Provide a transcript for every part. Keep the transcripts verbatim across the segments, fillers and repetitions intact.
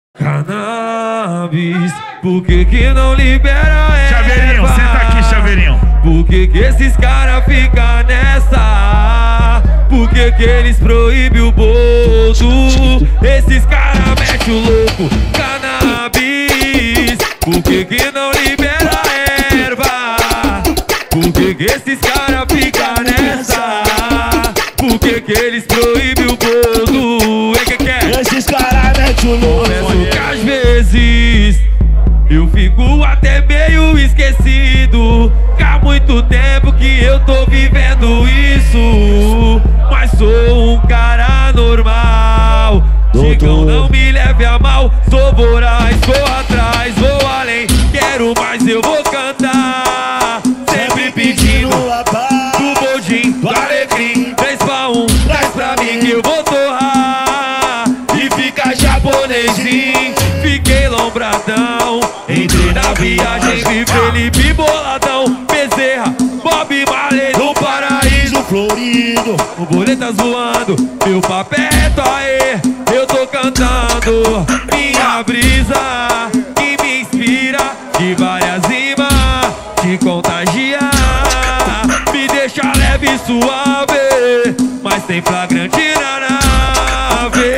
Cannabis, por que que não libera erva? Chaveirinho, senta aqui, Chaveirinho. Por que que esses caras ficam nessa? Por que que eles proíbem o bolso? Esses caras metem o louco. Cannabis, por que que não libera erva? Por que que esses caras ficam nessa? Por que que eles proíbem o bolso? É que que é? Esses caras metem o louco. Confesso que às vezes eu fico até meio esquecido, que há muito tempo que eu tô vivendo isso. Mas sou um cara normal. Digam, não me leve a mal. Sou voraz, vou atrás, vou além. Quero mais, eu vou cantar. Sempre pedindo do boldin, do alecrim. Três pra um, traz pra mim que eu vou torrar. E fica japonesinho, fiquei lombradão. Entrei na viagem, vi Felipe Boladão, Bezerra, Bob Marley no paraíso florido. Borboletas voando, meu papel aê, eu tô cantando. Minha brisa que me inspira, de várias rimas, te contagia. Me deixa leve e suave, mas tem flagrante na nave.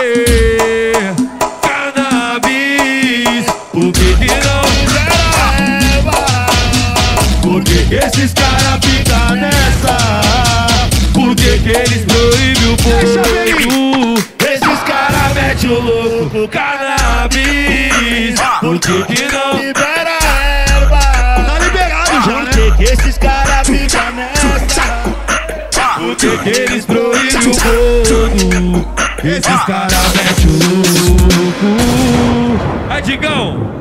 Cannabis, por que que não leva? Por que que esses caras ficam nessa? Por que que eles proíbem o povo? Esses caras metem o louco. Cannabis, por que que não libera erva? Tá liberado já, né? Por que que esses caras ficam nessa? Por que que eles proíbem o povo? Esses caras metem o louco. Aí, Digão,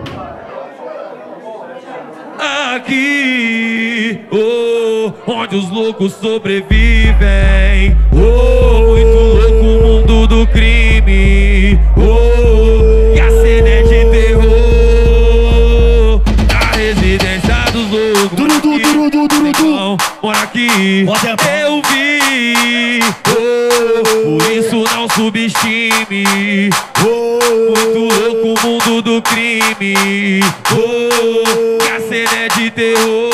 aqui, oh, onde os loucos sobrevivem. Oh, muito louco o mundo do crime. Oh, e a cena é de terror. Na residência dos loucos. Duru, duru, duru, duru, duru. Então, mora aqui, eu vi. Oh, por isso não subestime. Oh, muito louco o mundo do crime. Oh, que a cena é de terror.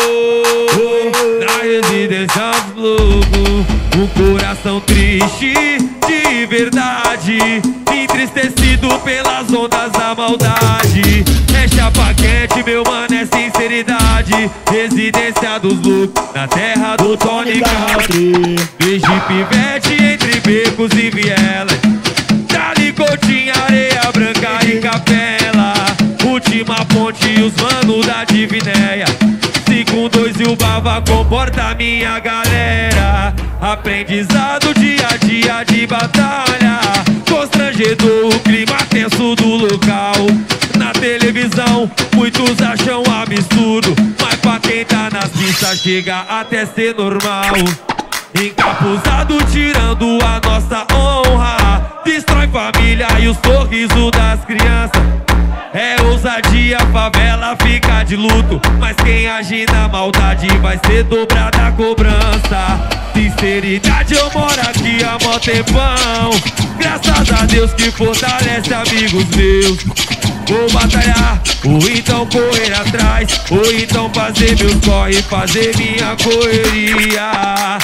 Oh, na residência dos loucos. Um coração triste de verdade, entristecido pelas ondas da maldade. É chapa quente, meu mano, é sinceridade. Residência dos loucos, na terra do Tony Country. Desde pivete entre becos e vielas, Dali Coutinho, areia branca e capela. Última ponte e os manos da Divinéia. cinco dois e o Bava comporta minha galera. Aprendizado dia a dia de batalha. Constrangedor o clima tenso do local. Na televisão muitos acham absurdo, mas pra quem tá nas pistas chega até ser normal. Encapuzado tirando a nossa honra, destrói família e o sorriso das crianças. É ousadia, a favela fica de luto, mas quem agir na maldade vai ser dobrada a cobrança. Sinceridade, eu moro aqui há mó tempão, graças a Deus que fortalece amigos meus. Vou batalhar, ou então correr atrás, ou então fazer meus corre, fazer minha correria.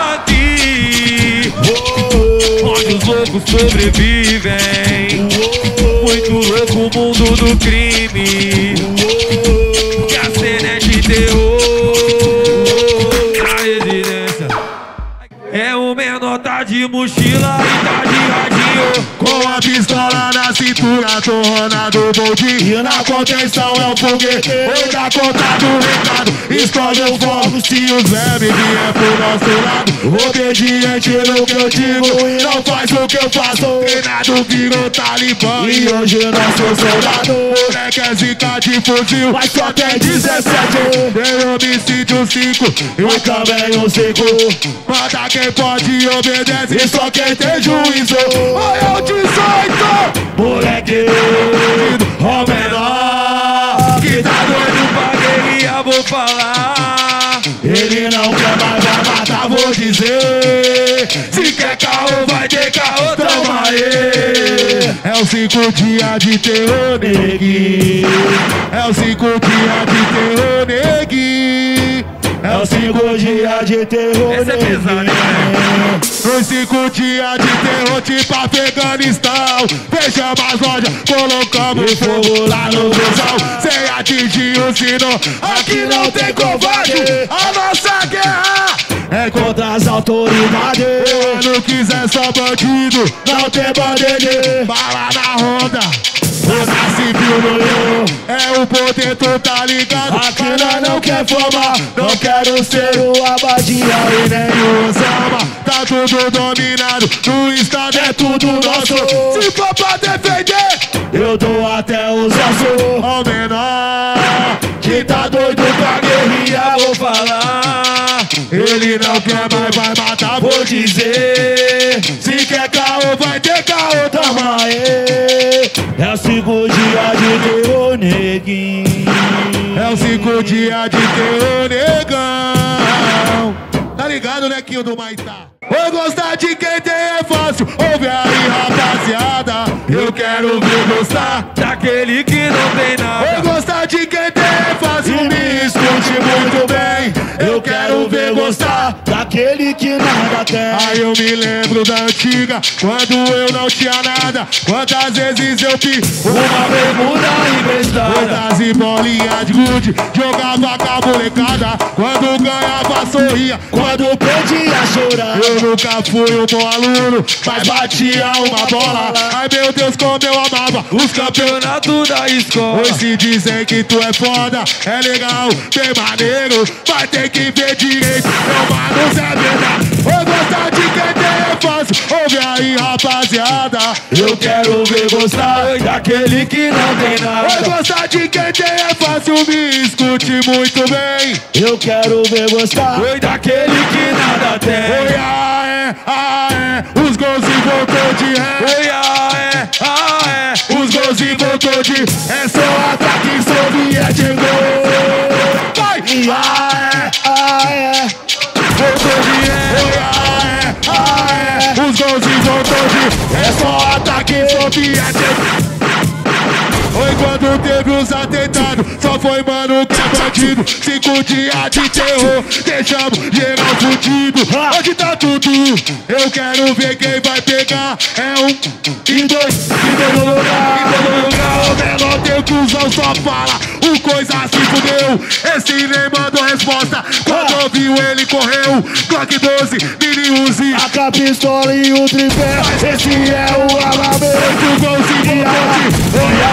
Aqui, onde os loucos sobrevivem. Muito louco o mundo do crime, que a cena é de terror. Na residência é o menor, tá de mochila e tá de radinho, com a pistola na cintura, torrando o boldinho. E na contenção é o foguete, ou da conta do recado. Escolhe o fogo se os vermes vier pro nosso lado. Obediente no que eu digo e não faz o que eu faço. Treinado virou talibã e hoje eu não sou soldado. Moleque é zica de fuzil, mas só tem dezessete. Tem homicídio cinco, eu também um cinco. Manda quem pode, obedece, e só quem tem juízo. Olha o dezoito, moleque, ó menor, que tá doido pra guerrilha, vou falar. Ele não quer mais, vai matar, vou dizer. Se quer carro, vai ter carro, toma aí. É os cinco dias de terror, neguinho. É os cinco dias de terror, neguinho. É os cinco dias de terror, essa é pesada, hein, os cinco dias de terror tipo Afeganistão. Fechamos as lojas, colocamos fogo lá no busão. Sem atingir o sino, aqui não tem covarde. A nossa guerra é contra as autoridades. Eu não quiser só bandido, não tem bandeira. Bala na ronda, Polícia Civil no eu. É o poder, tu tá ligado? Aqui nós não quer fama, não quero ser o Abadinha e nem o Osama. Tá tudo dominado, no estado é tudo nosso. Se for pra defender, eu dou até os ossos. Ao menor, que tá doido pra guerrilha, vou falar. Ele não quer, mas vai matar, vou dizer. Se quer caô, vai ter caô, toma aí. É o cinco dias de terror, neguinho. É o cinco dias de terror, negão. Tá ligado, né, Quinho do Maitá? Vou gostar de quem tem é fácil. Ouve aí, rapaziada. Eu quero ver gostar daquele que não tem nada. Vou gostar de quem tem é fácil. Me escute muito bem. Eu quero ver gostar daquele que nada tem. Aí eu me lembro da antiga, quando eu não tinha nada. Quantas vezes eu fiz uma bermuda emprestada, botas e bolinha de gude, jogava com a molecada. Quando ganhava sorria, quando perdia chorar. Eu nunca fui um bom aluno, mas batia uma bola. Ai meu Deus, como eu amava os campeonatos da escola. Hoje se dizem que tu é foda, é legal, bem maneiro, vai ter que ver direito, meu mano, Zé verdade. Vou gostar de quem tem é fácil. Ouve aí, rapaziada. Eu quero ver gostar daquele que não tem nada. Vou gostar de quem tem é fácil. Me escute muito bem. Eu quero ver gostar daquele que nada tem. Oi, aé, aé, os gols e voltou de ré. Oi, aé, aé, os gols e voltou de ré. É só ataque soviético. Vai! Aé, aé, voltou de ré. Oi, aé, aé, os gols e voltou de ré. É só ataque soviético. Oi, quando teve os atentados, só foi mano que é bandido. Cinco dias de terror, deixamos geral fudido. Onde tá tudo? Eu quero ver quem vai pegar. É um e dois, e todo lugar, e todo lugar. O menor tem que usar, só fala. O coisa se fudeu. Esse nem mandou resposta. Quando ouviu ele correu. Glock doze, mini Uzi, a K pistola e o tripé. Esse é o armamento. O gol se voltou de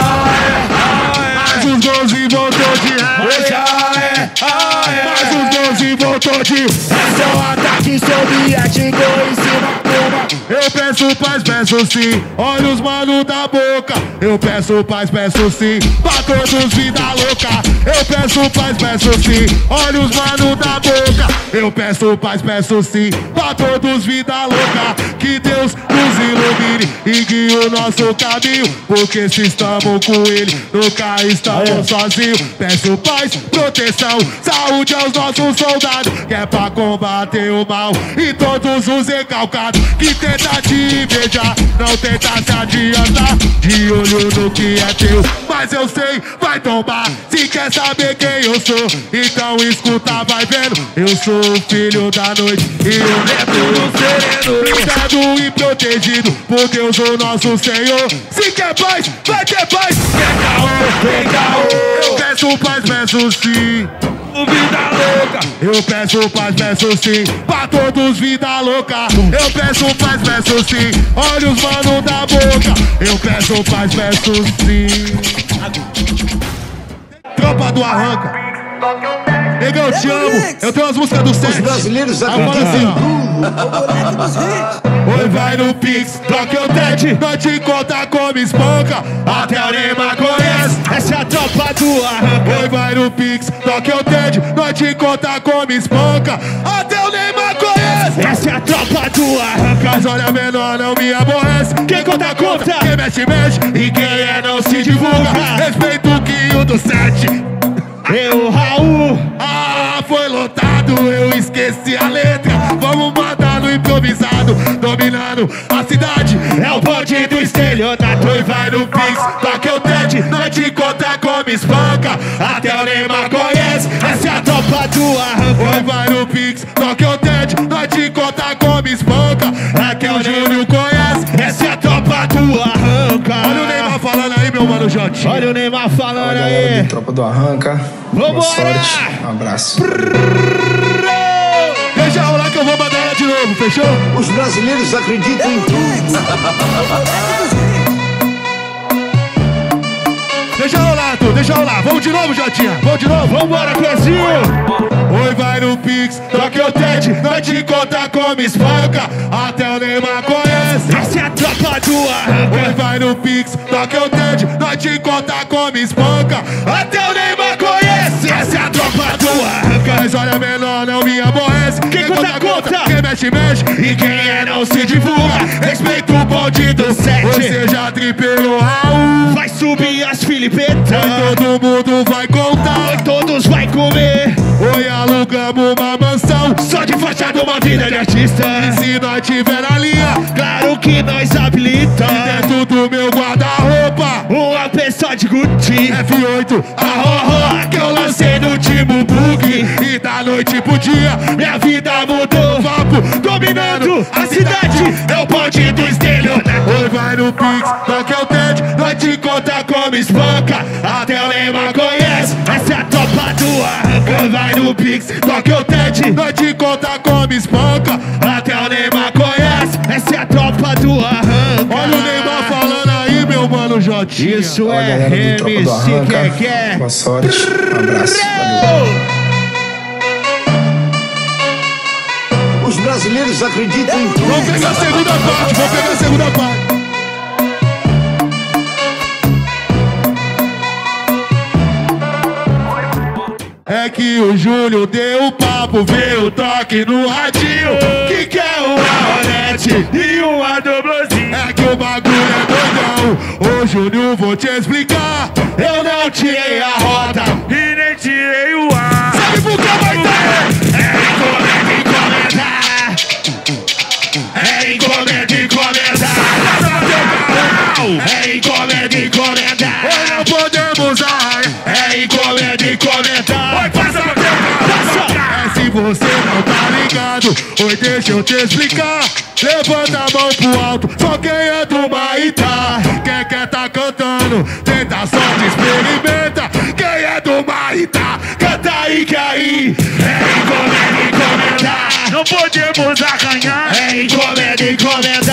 mais os gols e voltou de ré. Mais os gols e voltou de ré. É só ataque soviético em cima. Eu peço paz, peço sim. Olha os manos da boca. Eu peço paz, peço sim. Pra todos vida louca. Eu peço paz, peço sim. Olha os manos da boca. Eu peço paz, peço sim. Pra todos vida louca. Que Deus nos ilumine e guie o nosso caminho. Porque se estamos com ele, nunca estamos sozinhos. Peço paz, proteção, saúde aos nossos soldados. Que é pra combater o mal e todos os recalcados que tenta te invejar, não tenta se adiantar. De olho no que é teu, mas eu sei, vai tombar. Se quer saber quem eu sou, então escuta, vai vendo. Eu sou o filho da noite e o neto do sereno, blindado e protegido por Deus o nosso Senhor. Se quer paz, vai ter paz. Quer caô, tem caô. Eu peço paz, peço sim. Vida louca, eu peço paz, peço sim. Pra todos vida louca, eu peço paz, peço sim. Olha os manos da boca, eu peço paz, peço sim. Tropa do Arranca. Negão, eu te amo. Eu tenho as músicas do sete. Os brasileiros acreditam. Assim, oi, vai no Pix, troca o Ted. Nós te conta como espanca. Até o Neymar conhece. Essa é a tropa do Arranca. Oi, vai no Pix, troca o Ted. Nós te conta como espanca. Até o Neymar conhece. Essa é a tropa do Arranca. Mas olha, menor, não me aborrece. Quem conta, conta. Quem mexe, mexe. E quem é, não se divulga. Respeito o Quinho do sete. Eu, Raul. Ah, foi lotado, eu esqueci a letra. Vamos mandar no improvisado, dominando a cidade. É o bonde do estelionato. Oi, vai toque o Ted, nós te conta como espanca. Até o Neymar conhece, essa é a tropa do arranca. Oi, vai no Pix, toque o Ted, nós te conta como espanca. Até o Júnior conhece, essa é a tropa do arranca. Olha o Neymar falando aí, meu mano Jotinho. Olha o Neymar falando aí. Tropa do Arranca. Vambora! Boa sorte. Um abraço. Deixa rolar que eu vou mandar ela de novo, fechou? Os brasileiros acreditam em tudo. Deixa rolar, tu, deixa rolar. Vamos de novo, Jotinha. Vamos de novo. Vambora, Brasil. Oi, vai no Pix, toque o Ted, nós te conta como espanca. Até o Neymar conhece, essa é a tropa do arranca. Oi, vai no Pix, toque o Ted, nós te conta como espanca. Até o Neymar conhece, essa é a tropa do arranca. Mas olha menor, não me aborrece. Quem conta, conta, quem mexe, mexe. E quem é não se divulga. Respeita o bonde do sete. Você já tripelou Raul. Vai subir as filipetas. Oi, todo mundo vai contar. Oi, todos vai comer. Oi, alugamos uma mansão. Só de fachada uma vida de artista. E se nós tiver na linha, claro que nós habilita. dentro do meu guarda-roupa uma pessoa de Gucci F oito, a Roró que eu lancei no último bug. e da noite pro dia Minha vida mudou, vapo dominando a cidade. É o bonde do estelionato. Oi, vai no Pix, toque o Ted, nós te conta como espanca. Até o Neymar conhece, essa é a tropa do arranca. Oi, vai no Pix, toque o Ted, nós te conta como espanca. Até o Neymar conhece, essa é a tropa do arranca. Olha o Neymar falando aí, meu mano Jotinha. Isso Olha, é galera do Tropa do M C Arranca. que quer. Boa sorte. Um abraço. Valeu. Os brasileiros acreditam em tudo. Vamos pegar a segunda parte, vamos pegar a segunda parte. É que o Júnior deu o papo, veio o toque no radinho. Que quer uma Rolete E uma doblozinha. é que o bagulho é doidão. Ô Júnior, vou te explicar. Eu não tirei a rota. E nem tirei o ar. Sabe por que vai ter? É encomenda, encomenda. É encomenda, encomenda. É encomenda, encomenda. Ou não podemos arranhar. É encomenda, encomenda. Oi, passa pra cá. É se você não tá ligado. Oi, deixa eu te explicar. Levanta a mão pro alto, só quem é do Maitá. Quem quer tá cantando, tenta a sorte, experimenta. Quem é do Maitá, canta aí que aí. É encomenda, encomenda. Não podemos arranhar. É encomenda, encomenda.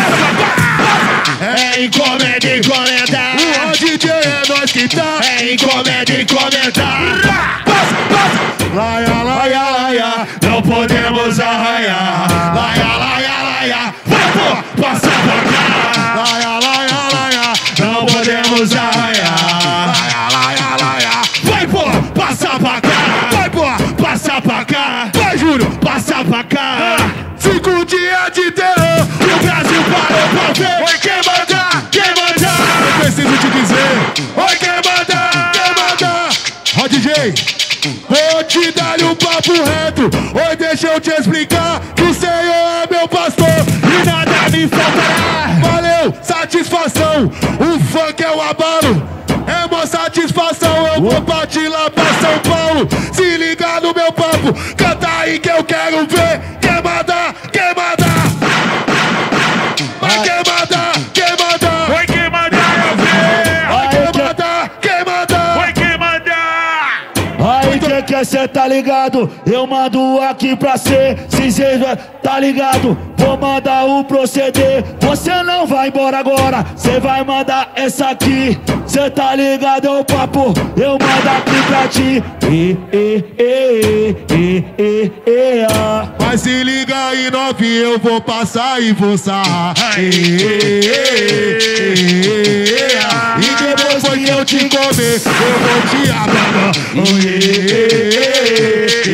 É encomenda, encomenda. O D J é nós que tá. É encomenda, encomenda. Passa, passa. Laia, laia, laia. Não podemos arranhar. Laia, laia, laia. Vai, pô, passa pra cá. Laia, laia, laia. Não podemos arranhar. Laia, laia, laia. Vai, pô, passa pra cá. Vai, pô. Passa pra cá. Vai, Júnior. Passa pra cá. Cinco dias de terror. E o Brasil parou pra ver. Oi, quem manda? Quem manda? Eu preciso te dizer. Oi, quem manda? Quem manda? Ó, D J, vou te dar um papo reto. Oi, deixa eu te explicar que o Senhor é meu pastor E nada me faltará. Valeu, satisfação. O funk é o abalo. É uma satisfação. Eu vou partir lá pra São Paulo. Se liga no meu papo. Canta aí que eu quero ver. Quem manda? Quem manda? Vai, quem manda? Quem manda? Oi, quem mandar eu ver. Vai, quem manda? Quem manda? Oi, quem mandar. Aí quem quer cê tá ligado? Eu mando aqui pra cê, se cê tá ligado? Vou mandar o proceder. Você não vai embora agora, cê vai mandar essa aqui. Cê tá ligado, é o papo, eu mando aqui pra ti. E, e, e, e, e, e, ah. Mas se liga aí, novinho, eu vou passar e vou sarrar. E, e, e, e, e, ah. E depois que eu te comer, eu vou te abandonar.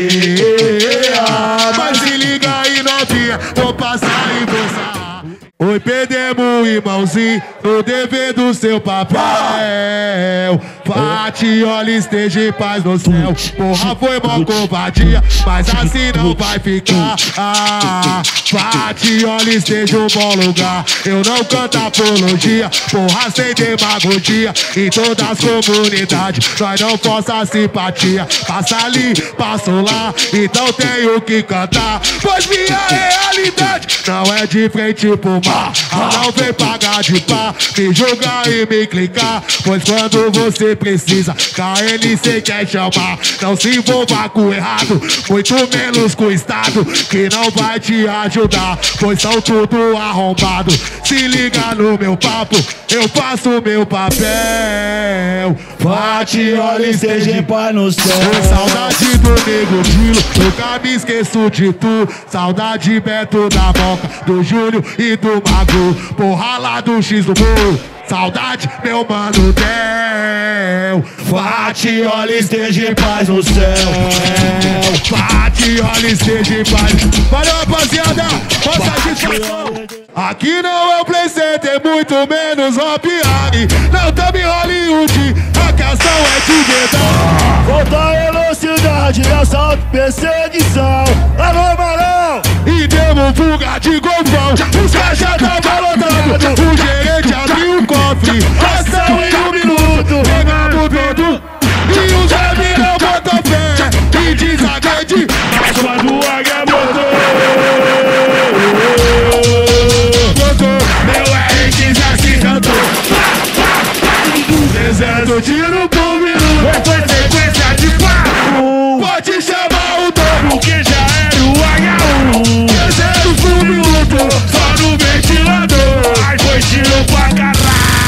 Mas se liga aí, novinha, vou passar e vou sarrar. Oi, Foi, perdemos, irmãozinho, no dever do seu papel. Bate, olha, esteja em paz no céu. Porra, foi mó covardia, mas assim não vai ficar. Ah, bate, olha, esteja um bom lugar. Eu não canto apologia, porra, sem demagogia. Em todas as comunidades, nós não força simpatia. Passa ali, passo lá, então tenho que cantar. Pois minha realidade não é de frente pro mar. Não vem pagar de pá, me julgar e me clicar. Pois quando você precisa, K N C quer chamar. Não se envolva com o errado, muito menos com o Estado, que não vai te ajudar, pois são tudo arrombado. Se liga no meu papo, eu faço meu papel. Bate, olha, esteja em paz no céu. Saudade do Nego Dilo, nunca me esqueço de tu. Saudade Beto da Boca, do Júlio e do Mago. Porra lá do X do Morro. Saudade, meu mano Del. Bate, olha, esteja em paz no céu. Bate, olha, esteja em paz. Valeu, rapaziada, boa satisfação. Aqui não é o Play Center, muito menos Hop Harry. Não tamo em Hollywood, a questão é de verdade. Volta velocidade, assalto, perseguição. Alô, Marão! E demos fuga de golfão. Os caixas tava lotado, o gerente abriu o cofre. Ação em um minuto, pegamos tudo. E o Zé Mirão botou fé e desagrede. A sua do Águia botou. Botou, meu R quinze assim cantou. Deserto tiro por minuto, Foi sequência de papo. pode chamar o dobro. Porque já era o H um. Deserto por minuto, Só no ventilador. Aí foi tiro pra caralho.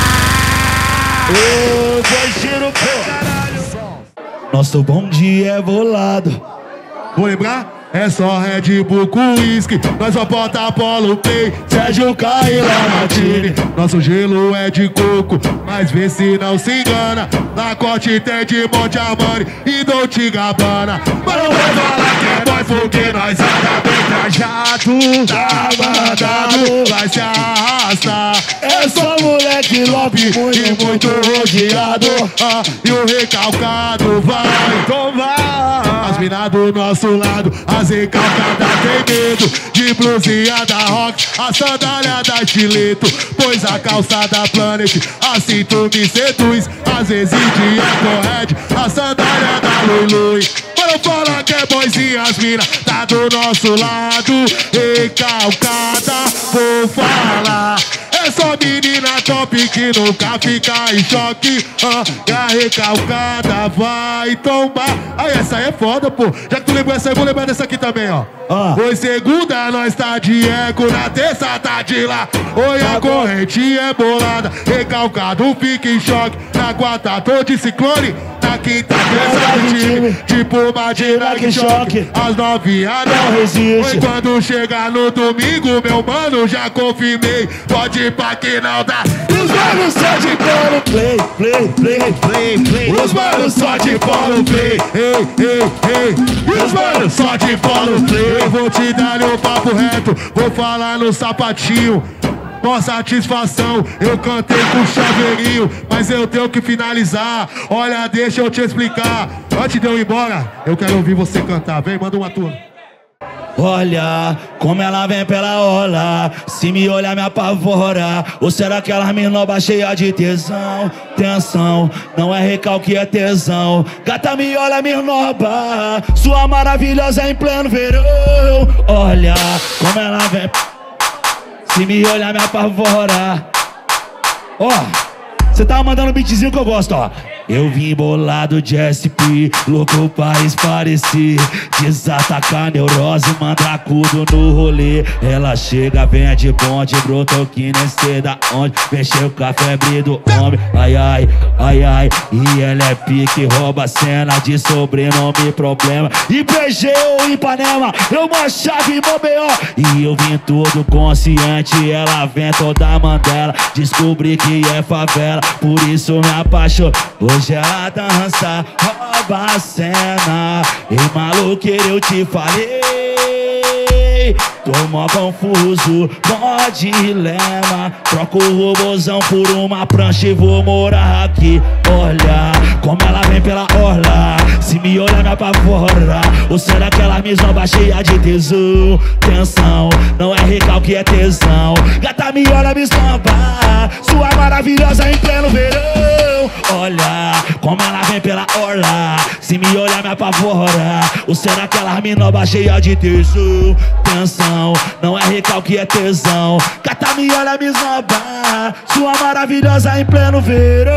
Ô, foi tiro pra caralho. Nosso bonde é bolado. vou lembrar? É só Red Bull com uísque, nós só bota Apollo Play, Sérgio Caio Lamartine. Nosso gelo é de coco, mas vê se não se engana. Na corte tem de Monte Amani e Dolce Gabbana. Mas não vai falar que é boy porque nós anda bem trajado. Tá mandado, vai se arrastar. É só moleque love E muito rodeado, ah, e o recalcado vai tomar. As minas do nosso lado, as recalcadas tem medo de blusinha da Rock, a sandália da Estileto, pois a calça da Planet, assim tu me seduz. Às vezes dia correde, a sandália da Lui Lui. Para falar que é boizinha, as mina tá do nosso lado, recalcada, vou falar. É só menina top que nunca fica em choque, ah, e a recalcada vai tombar. Aí essa aí é foda, pô. Já que tu lembrou essa aí, eu vou lembrar dessa aqui também, ó. Ah. Oi, segunda nós tá de eco, na terça tá de lá. Oi, a corrente é bolada, recalcado fica em choque. Na quarta tô de ciclone, na quinta pensa de time, tipo Madina que choque. As novinhas não resiste. Oi, quando chegar no domingo, meu mano, já confirmei. Pode ir pra que não dá. E os manos só de polo play, play, play, play, play. Os manos só de polo play, ei, ei, ei. E os manos só de polo play. Eu vou te dar um papo reto, vou falar no sapatinho. Mó satisfação, eu cantei com chaveirinho, mas eu tenho que finalizar. Olha, deixa eu te explicar. Antes de eu ir embora, eu quero ouvir você cantar. Vem, manda uma tua. Olha como ela vem pela ola, se me olhar me apavora. Ou será que ela me noba cheia de tesão? Tensão, não é recalque, é tesão. Gata me olha, me noba, sua maravilhosa em pleno verão. Olha como ela vem, se me olhar me apavora. Ó, cê tá mandando um beatzinho que eu gosto, ó. Eu vim bolado de S P, louco pra esparecer, desatacar neurose, mandracudo no rolê. Ela chega, vem de bonde, brotou que nem sei da onde, mexeu com a febre do homem. Ai, ai, ai, ai, e ela é pique, rouba cena de sobrenome, problema. I P G ou Ipanema, eu uma chave, mó B O. E eu vim tudo consciente, ela vem toda mandela, descobri que é favela, por isso me apaixonou. Hoje ela dança, rouba a cena. Ei, maluqueiro, eu te falei. Ei, tô mó confuso, mó dilema. Troco o robozão por uma prancha e vou morar aqui. Olha como ela vem pela orla, se me olha me apavora. Ou será que ela me zomba cheia de tesão? Tensão, não é recalque, é tesão. Gata me olha, me zomba, sua maravilhosa em pleno verão. Olha como ela vem pela orla, se me olha me apavora. Ou será que ela me nova cheia de tesão? Tensão, não é recalque, é tesão. Gata me olha, me zomba, sua maravilhosa em pleno verão.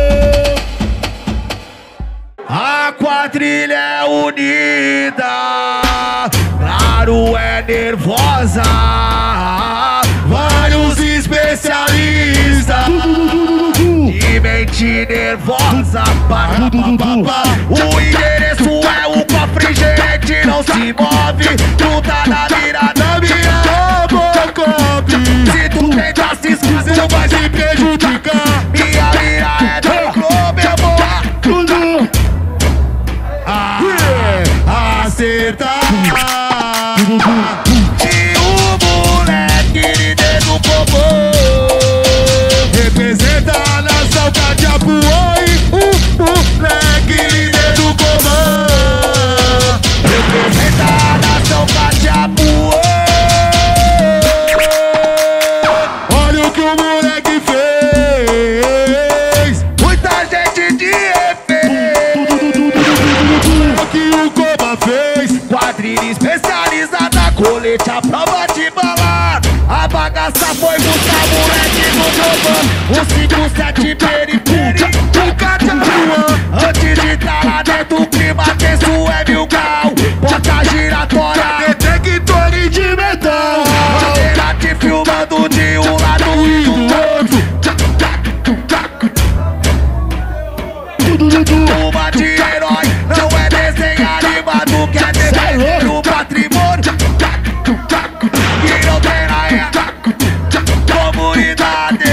A quadrilha é unida, claro, é nervosa. Vários especialistas de mente nervosa. O endereço é o cofre, gente, não se move. Tu tá na mira da minha Robocop. Se tu tentar se esquecer, tu vai se prejudicar. Minha mira é do clube, eu vou tudo acertar. E o moleque de dentro do popô representa a nação Catiapuã. O moleque de dentro do comando representa a nação Catiapuã. Olha o que o moleque fez, muita gente de efeito. O que o Coba fez, quadrilha especializada, colete à prova de balar. A bagaça foi buscar moleque no comando, o cinco sete periperi, o Catiapuã. Antes de tá lá dentro, o clima tenso é mil grau. Porta giratória, detector de metal, bandeira te filmando de um lado e do outro. Uma de herói, não é desenho animado, quer defender o patrimônio que não tem na comunidade.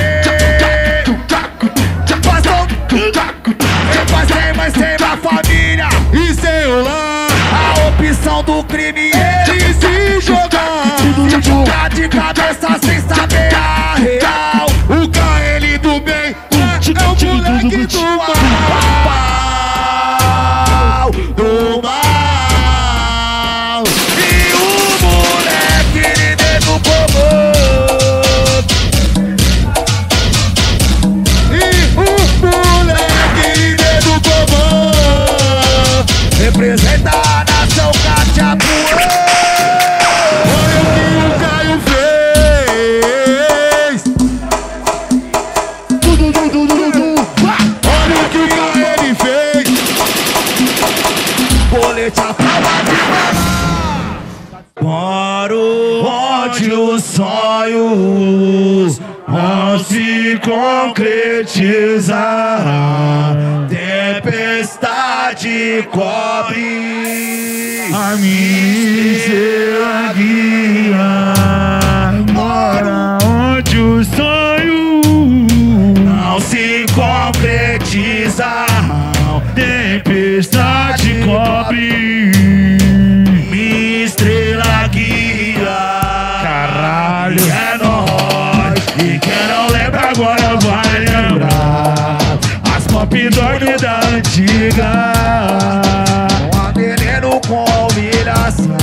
Passou, passei, mas sem uma família e sem o lar. A opção do crime é ele se jogar, se jogar de cabeça sem saber a real. O K L do bem é o moleque do mal, do mal. E o moleque de dentro do povo, e o moleque de dentro do povo representa a nação Catiapuã. Olha o que o Caio fez, olha o que o Caio fez. Colete à prova de balar. Moro onde os sonhos vão se concretizar. Tempestade cobre a minha guia. Mora onde os sonhos não se concretizam. Tempestade cobre, minha estrela guia. Caralho, é nóis. E quem não lembra agora vai lembrar as pop dog da antiga. Um veneno com humilhação.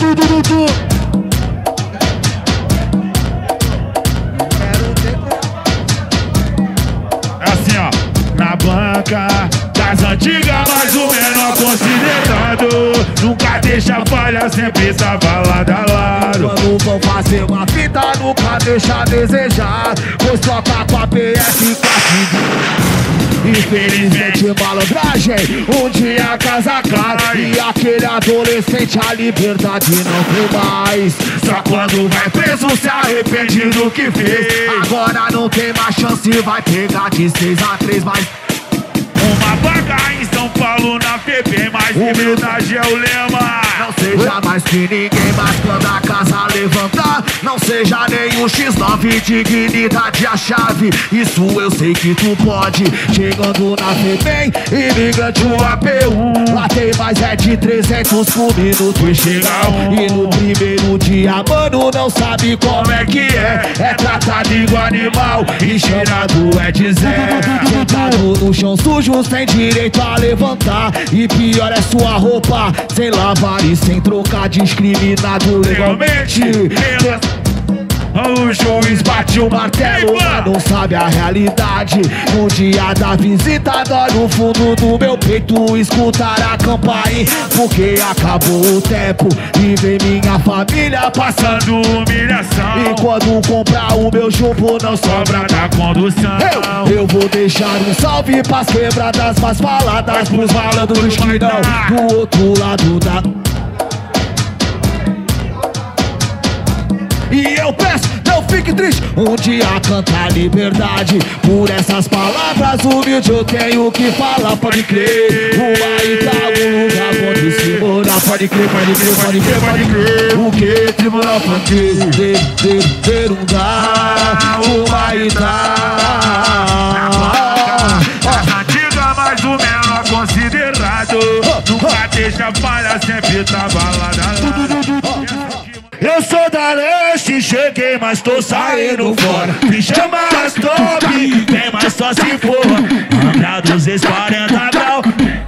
Assim ó, na banca das antigas, mas o menor considerado. Nunca deixa falha, sempre tava lado a lado. Quando vão fazer uma fita, nunca deixa a desejar, pois toca com a P S quatro. Infelizmente malandragem, um dia a casa cai, e aquele adolescente a liberdade não tem mais. Só quando vai preso se arrepende do que fez. Agora não tem mais chance, vai pegar de seis a três, mas uma vaga em São Paulo na P B, mas humildade é o lema. não Seja mais que ninguém, mas quando a casa levantar, não seja nem o xis nove, dignidade a chave. Isso eu sei que tu pode. Chegando na FEBEM, imigrante o A P U. Lá tem mais é de trezentos por minuto e chegar. E no primeiro dia, mano, não sabe como é que é. É tratado igual animal e cheirado é de Zé. Sentado no chão sujo, sem direito a levantar. E pior é sua roupa, sem lavar e sem trocar, discriminado legalmente. O juiz bate o martelo, mas não sabe a realidade. No dia da visita, dói no fundo do meu peito escutar a campainha, porque acabou o tempo e vem minha família passando humilhação. E quando comprar o meu chumbo não sobra na condução. Eu, eu vou deixar um salve pras quebradas mais faladas, pros malandros que não do outro lado da... E eu peço, não fique triste, um dia cantar liberdade. Por essas palavras humildes eu tenho que falar, pode crer. Uma Ita, um lugar onde se morar, pode crer, pode crer, pode crer, pode crer. O que tribunal pode ter, ter, ter um lugar, uma Ita. Essa antiga, mas o menor considerado. Nunca deixa falha, sempre tava lá na... Eu sou da leste, cheguei, mas tô saindo fora. Me chama as top, vem mais só se for. Andar duzentos e quarenta graus,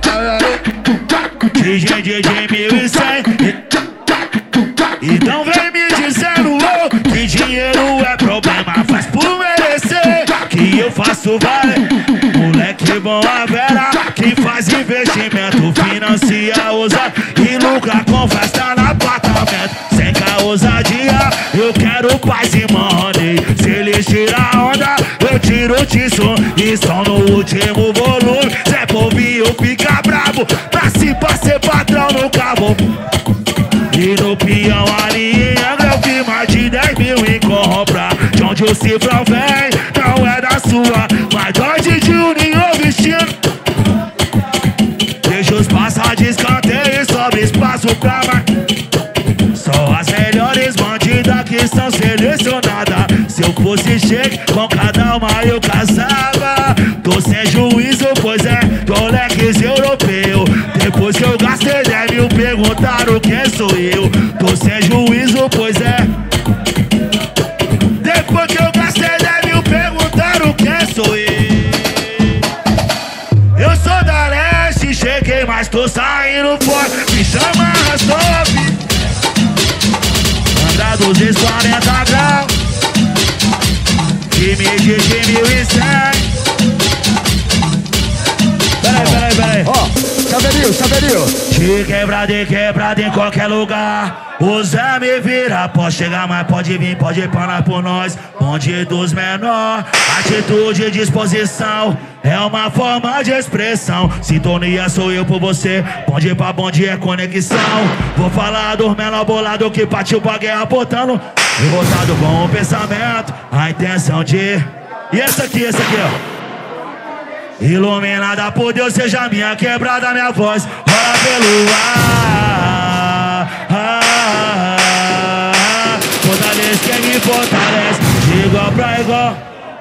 de G de mil e cem. Então vem me dizendo oh, que dinheiro é problema, faz por merecer, que eu faço valer. Moleque bom a vera, que faz investimento, financia, usa e lucra com festa no apartamento. Sem ousadia, eu quero paz e money. Se eles tirar onda, eu tiro o tiço e som no último volume. Zé Povinho fica bravo, pra se pra ser patrão no cabo. E no peão a linha, eu vi mais de dez mil em compra. De onde o cifrão vem, não é da sua, mas onde de Juninho vestindo. Deixa os passar de escanteio e sobe espaço pra mais. Só as melhores bandidas que são selecionadas. Se eu fosse cheque, com cada uma eu casava. Tô sem juízo, pois é, coleques europeu. Depois que eu gastei dez mil, perguntaram quem sou eu. Tô sem juízo, pois é. Depois que eu gastei dez mil, perguntaram quem sou eu. Eu sou da leste, cheguei, mas tô saindo fora. Me chama as top, duzentos e quarenta graus, de mil e cem. Peraí, peraí, peraí. Ó, oh, Chaveirinho, Chaveirinho. De quebrada e quebrada em qualquer lugar. O Zé me vira, pode chegar, mas pode vir, pode parar por nós. Bonde dos menor, atitude e disposição é uma forma de expressão. Sintonia sou eu por você, bonde pra bonde é conexão. Vou falar dos menor bolado que partiu pra guerra botando, revoltado com o pensamento, a intenção de... E essa aqui, essa aqui, ó. Iluminada por Deus, seja minha quebrada, minha voz rola pelo ar. Ah, fortalece quem me fortalece, de igual pra igual.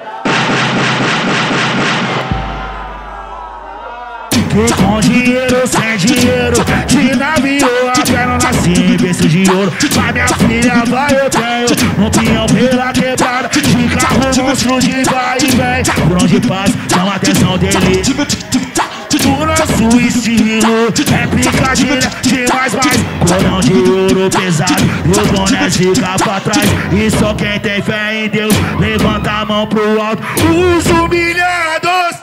Que com dinheiro, sem dinheiro, de navio a pé não nasci, berço de ouro. Mas minha filha vai, eu tenho um pinhão pela quebrada, de carro monstro de vai e vem. Por onde passa, chama a atenção dele. O nosso estilo é picadilha demais, mais corão de ouro pesado e os bonés ficam pra trás. E só quem tem fé em Deus levanta a mão pro alto. Os humilhados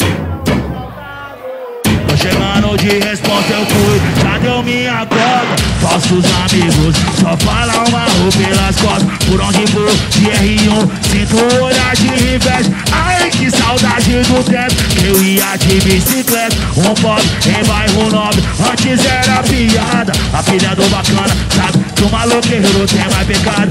tô chegando de resposta, eu fui, já deu minha cota. Falsos amigos só falam uma rua pelas costas. Por onde vou, de R um, sinto olhar de inveja. Ai, que saudade do tempo que eu ia de bicicleta. Um pobre em bairro nobre, antes era piada. A filha do bacana sabe que o maloqueiro tem mais pecado.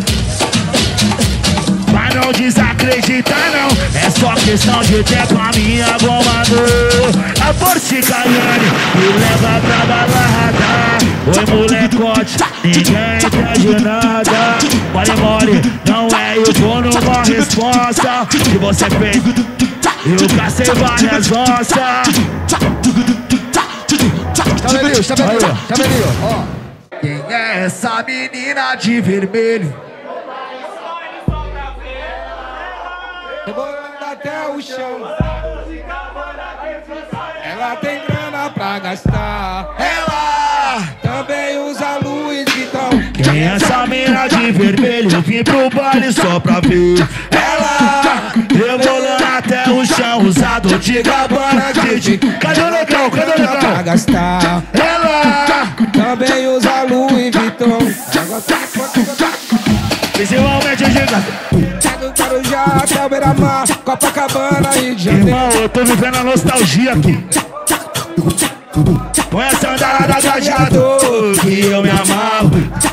Mas não desacredita não, é só questão de tempo. A minha goma do a Porsche Cayenne me leva pra balada. Oi molecote, forte, ninguém entende nada. Mole, mole, não é eu vou numa resposta que você fez. Eu cacei várias onças. Chavelinho, chavelinho, chavelinho, ó. Quem é essa menina de vermelho? Rebolando até o chão. Ela tem grana pra gastar. Ela também usa Louis Vuitton. Quem é essa menina de vermelho? Eu vim pro baile só pra ver. Ela rebolando até o chão, usado de Gabbana Kid. Cadê o negão? Cadê o negão? Pra gastar. Ela também usa Louis Vuitton. principalmente o gigante. Pega o Guarujá até o Beira-Mar, Copacabana, Rio de Janeiro. Irmão, eu tô vivendo a nostalgia aqui. Com essa andada da gladiador que eu me amarro.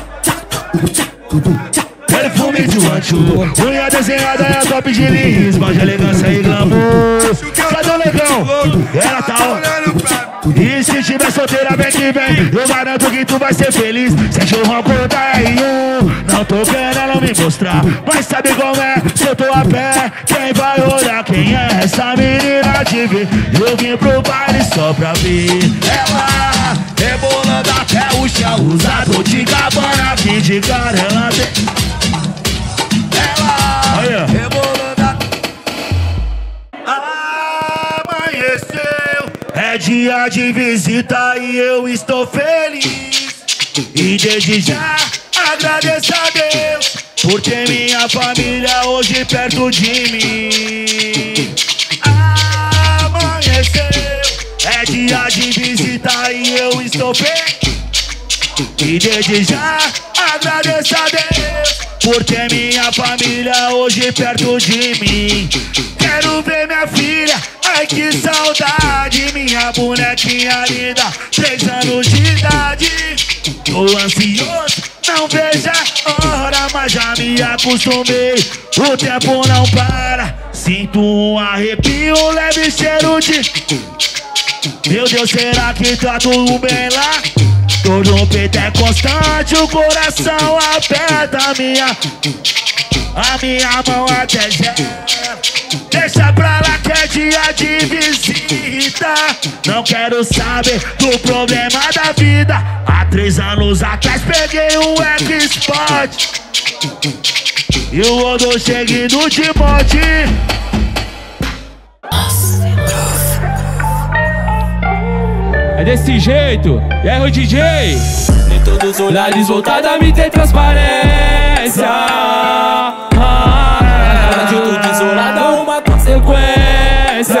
Perfume de ancho, unha desenhada é top de lis, mas de elegância e glamour. Cadê o negão? Ela tá ó. E se tiver solteira, vem que vem. Eu garanto que tu vai ser feliz. Sente o rancor da R um. Não tô querendo me mostrar, mas sabe como é? Se eu tô a pé, quem vai olhar? Quem é essa menina de ver? Eu vim pro baile só pra ver. Ela rebolando até o chão, usado de Gabbana, que de cara ela tem. Ela olha, rebolando. Amanheceu, é dia de visita e eu estou feliz. E desde já agradeço a Deus por ter minha família hoje perto de mim. Amanheceu, é dia de visita e eu estou feliz. E desde já agradeço a Deus por ter minha família hoje perto de mim. Quero ver minha filha, ai que saudade. Minha bonequinha linda, três anos de idade. Tô ansioso, não vejo a hora, mas já me acostumei. O tempo não para, sinto um arrepio, um leve cheiro de... Meu Deus, será que tá tudo bem lá? Todo no peito é constante, o coração aperta a minha, a minha mão até gela. Deixa pra lá que é dia de visita. Não quero saber do problema da vida. Há três anos atrás peguei um X-Sport e o Odo seguindo de monte. É desse jeito, e aí o D J? Nem todos os olhares voltados a mim tem transparência. Ah, de tudo isolado é uma consequência.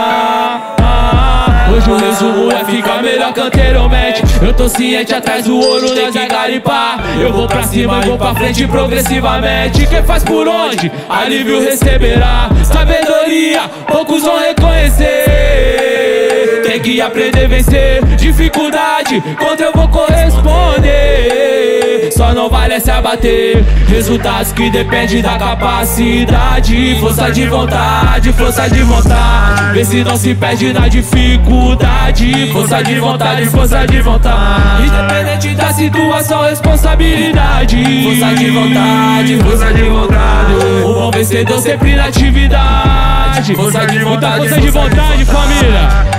Ah, hoje o resumo é ficar melhor que anteriormente. Eu tô ciente atrás do ouro, nós é garimpar. Eu vou pra cima, eu vou pra frente progressivamente. Quem faz por onde, alívio receberá. Sabedoria, poucos vão reconhecer. Tem que aprender a vencer dificuldade, contra eu vou corresponder. Só não vale se abater. Resultados que dependem da capacidade. Força de vontade, força de vontade. Vê se não se perde na dificuldade. Força de vontade, força de vontade. Independente da situação, responsabilidade. Força de vontade, força de vontade. O bom vencedor sempre na atividade. Força de vontade, força de vontade, família.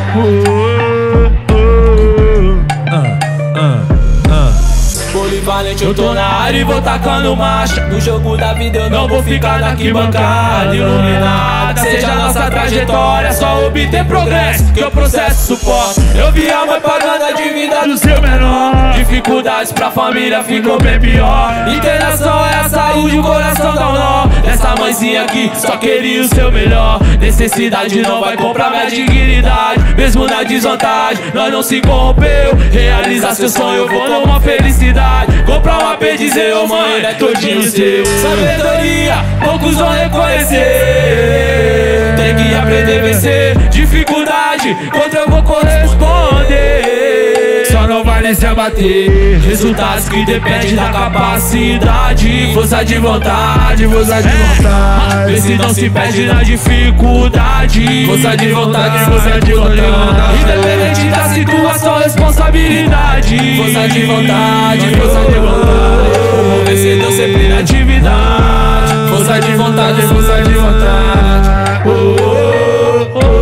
Polivalente, eu tô na área e vou tacando marcha. No jogo da vida eu não vou ficar na arquibancada iluminada. Seja nossa trajetória, só obter progresso, que o processo suporta. Eu vi a mãe pagando a dívida do seu menor. Dificuldades pra família ficou bem pior. Internação é a saúde, o coração dá um nó. Essa mãezinha aqui só queria o seu melhor. Necessidade não vai comprar minha dignidade. Mesmo na desvantagem, nós não se corrompeu. Realizar seu sonho, eu vou numa felicidade. Comprar um A P, dizer, ô mãe, ele é todinho seu. Sabedoria, poucos vão reconhecer. Tem que aprender a vencer dificuldade, contra eu vou corresponder. Só não vale se abater. Resultados que dependem da capacidade. Força de vontade, força de vontade. Vê se não se perde na dificuldade. Força de vontade, força de vontade. Independente da situação, responsabilidade. Força força de vontade, força de vontade. O vencedor sempre na atividade. Força de vontade, força de vontade. Oh, oh, oh,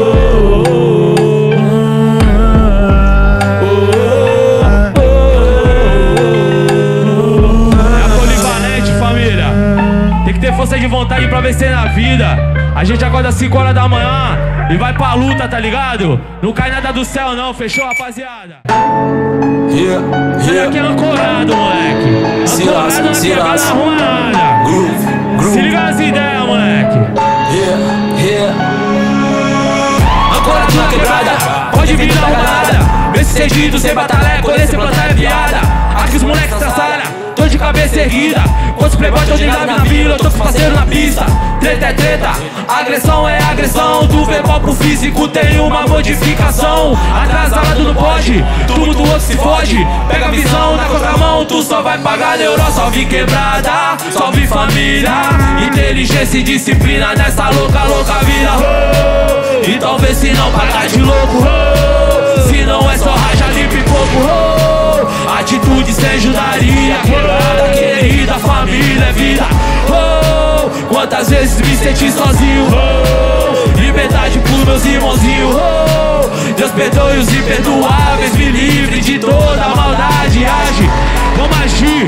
oh, oh. É polivalente, família. Tem que ter força de vontade pra vencer na vida. A gente acorda às cinco horas da manhã e vai pra luta, tá ligado? Não cai nada do céu não, fechou, rapaziada? Yeah, Você yeah. aqui é ancorado, moleque. Se Ancorado lasca, na se quebrada, lasca. não arruma nada. Groove, groove. Se liga nas ideias, moleque. Yeah, yeah. Ancorado na quebrada, pode vir na arrumada. Vê se cedido, sem batalha, colher sem plantar é piada. Aqui os moleques traçalham, tô de cabeça erguida. Quantos playboys tão de nave na vila, eu tô com os parceiros na pista. Treta é treta, agressão é agressão. Do verbal pro físico tem uma modificação. Atrasado não pode, turma do outro se fode. Pega a visão na contramão, tu só vai pagar neuro. Salve quebrada, salve família. Inteligência e disciplina nessa louca, louca vida. Oh, então vê se não pagar de louco. Oh, se não é só raja limpo e pouco. Oh, atitude sem ajudaria. Quebrada, querida, família é vida. Oh, quantas vezes me senti sozinho. Oh, liberdade pros meus irmãozinhos. Oh, Deus perdoe os imperdoáveis, me livre de toda a maldade. Age, vamos agir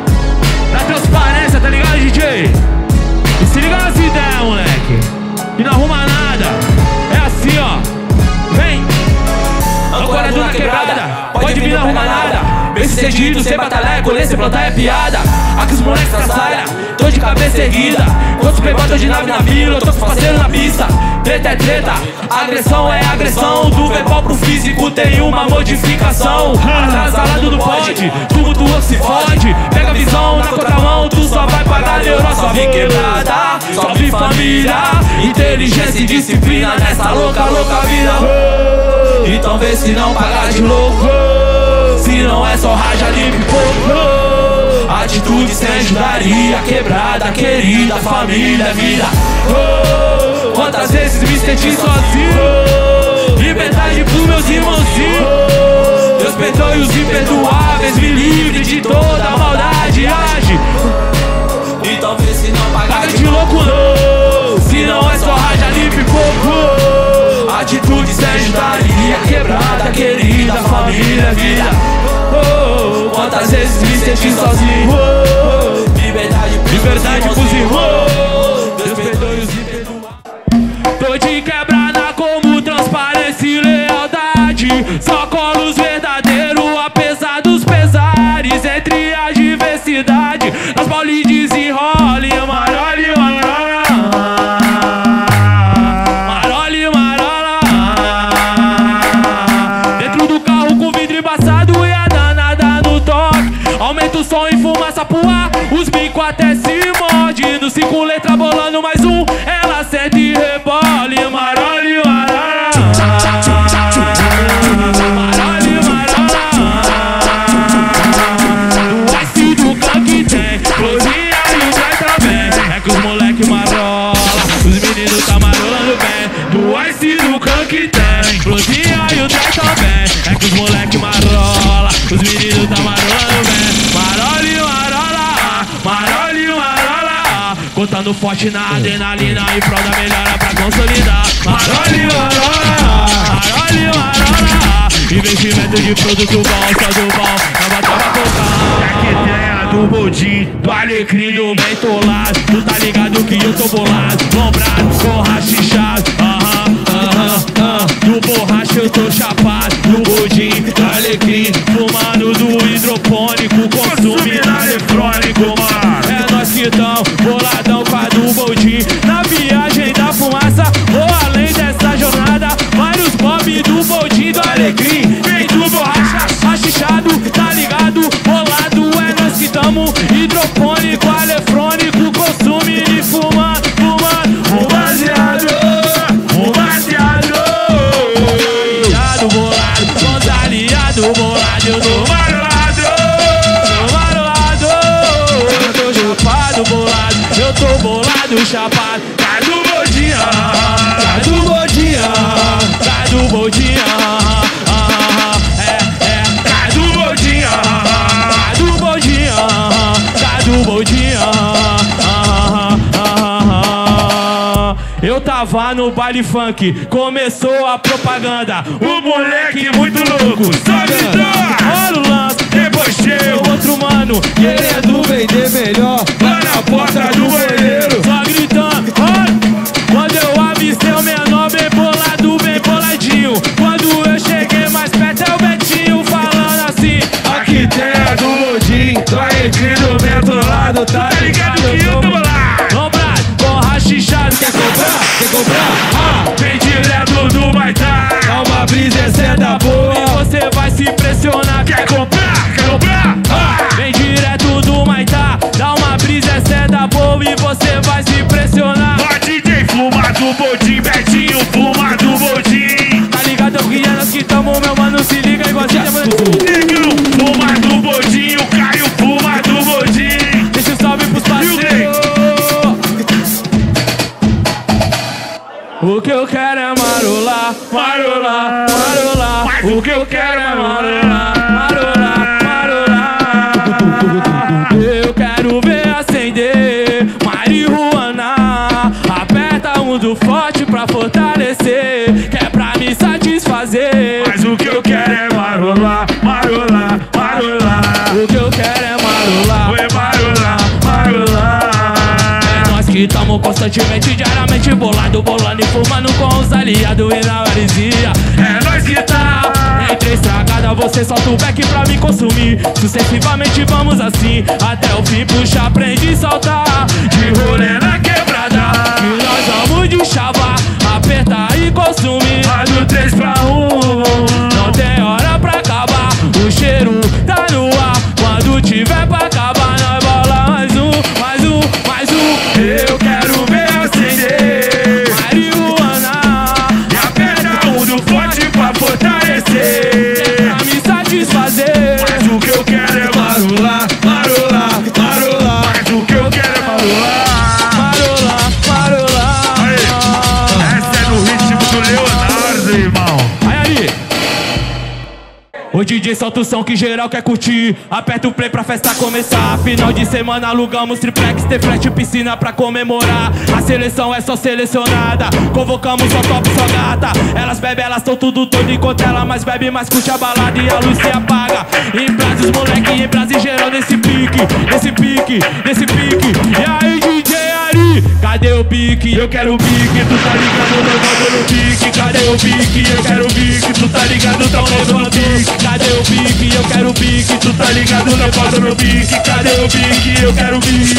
na transparência, tá ligado, D J? E se liga nas ideias, moleque, e não arruma nada. É assim, ó. Vem, ancorado na quebrada, pode vir, não arruma nada. Bem sucedido, sem batalhar, colher, sem plantar é piada. Aqui os moleques traçalham, tô de cabeça erguida. Quantos playboys tão de nave na vila, eu tô com os parceiros na pista. Treta é treta, agressão é agressão. Do verbal pro físico tem uma modificação. Atrasalado não pode, tudo do outro se fode. Pega a visão na contramão, tu só vai pagar neuro. Salve quebrada, salve família. Inteligência e disciplina nessa louca, louca vida. Então vê se não pagar de louco. Se não é só raja limpo e pouco. Atitude sem ajudaria. Quebrada, querida, família, vida. Oh, quantas vezes me senti sozinho. Liberdade pros meus irmãozinhos. Deus perdoe os imperdoáveis, me livre de toda a maldade. Age, então vê se não pagar de louco não. Se não é só raja limpo e pouco. Atitude sem ajudaria. Quebrada, querida, família, vida. Oh, quantas vezes me senti sozinho. Oh, liberdade pros liberdade pros irmãos. Deus perdoe os imperdoáveis. Tô de quebrada como transparência e lealdade. Só colos verdadeiros, apesar dos pesares. Entre a diversidade, nas bolas desenrola e marole, marola. Marole, marola. Dentro do carro com vidro embaçado e a danada no toque. Aumenta o som e fumaça pro ar, os bico até se morde. No cinco letras bolando mais um, ela sente e rebole. Marole, marola. Marole, marola. Do ice do canque tem, cozinha e o trai também. É que os moleque marola, os meninos tá marolando bem. Do ice do canque tem, cozinha e o trai também. É que os moleque marola, os meninos tá marolando bem. Marole, marola, marole, marola. Contando forte na adrenalina em prol da melhora pra consolidar. Marole, marola, marole, marola. Investimento de produto bom, só do bom, não bota pra tocar. É que tem a do Boldin, Do alecrim, do mentolado. Tu tá ligado que eu tô bolado, lombrado com rachichado. Aham, aham, aham. Do borracha eu tô chapado. Do bodim, do alecrim, fumando do hidropônico, consumindo eletrônico, mano. É nós que tão boladão com a do bodim. Na viagem da fumaça, vou além dessa jornada. Vários bob do bodim, do alecrim, vem do borracha, rachichado, tá ligado? Bolado é nós que tamo hidropônico, eletrônico, consumindo e fumando, fumando, o baseado, o baseado. Aliado, bolado, com aliado, bolado, eu tô marolado, tô marolado. Eu tô chapado, bolado, eu tô bolado, chapado. Cai do bodinha, cai do bodinha, cai do bodinha. É, é, cai do bodinha, tava no baile funk, começou a propaganda. O moleque muito louco, só gritou, olha o lance, depois chega outro mano querendo vender melhor lá na porta do banheiro, só gritando, olha. Quando eu avistei o menor bem bolado, bem boladinho, quando eu cheguei mais perto é o Betinho falando assim: aqui tem a do Modim, vai do metro lado, tá ligado que eu tô lá. Lombrado, porra chichado, quer comprar? Quer comprar? Ah, vem direto do Maitá. Dá uma brisa, essa é da boa e você vai se impressionar. Quer comprar? Quer comprar? Ah, vem direto do Maitá. Dá uma brisa, essa é da boa e você vai se impressionar. Ó D J fuma do Modim, Betinho fuma do Modim. Tá ligado, eu que elas que tamo, meu mano, se liga igualzinho a Negão fuma do Modim, o Caio fuma do Modim. Deixa o salve pros parceiros. O que eu quero é marolar, marolar, marolar. O que eu quero é marolar, marolar, marolar. Eu quero ver acender marihuana. Aperta um do forte pra fortalecer, que é pra me satisfazer. Mas o que eu quero é marolar, marolar, marolar. O que eu quero é marolar, Oi, marolar, marolar. é nós que tamo constantemente, diariamente bolado, bolando e fumando com os aliados e na maresia. É nós que tá entre estragada, você solta o back pra me consumir. Sucessivamente vamos assim, até o fim puxa, aprende e soltar. De rolê na quebrada, que nós vamos de chava, apertar e consumir. A do três pra um, não tem hora pra acabar, o cheiro tá no ar. Quando tiver pra acabar, nós bola mais um, mais um, mais um. Eu quero ver acender marihuana e aperta um do forte pra fortalecer, é pra me satisfazer. Mas o que eu quero é marolar, marolar, marolar. Mas o que eu quero é marolar, marolar, marolar. Aí, essa é no ritmo do Leonardo, irmão. Aí, ali. O D J solta o som que geral quer curtir. Aperta o play pra festa começar. Final de semana alugamos triplex, tem frete piscina pra comemorar. A seleção é só selecionada, convocamos só top, só gata. Elas bebem, elas tão tudo todo, enquanto ela mais bebe, mais curte a balada e a luz se apaga. Em Brasil, os moleque, em Brasil geral nesse pique, nesse pique, nesse pique. E aí, D J Ari, cadê o pique? Eu quero o pique, tu tá ligado, eu tô no pique. Cadê o pique? Eu quero o pique, tu tá ligado, tão levando pique. Cadê o pique? Eu quero o pique, tu tá ligado, não falta no pique. Cadê o pique? Eu quero o pique,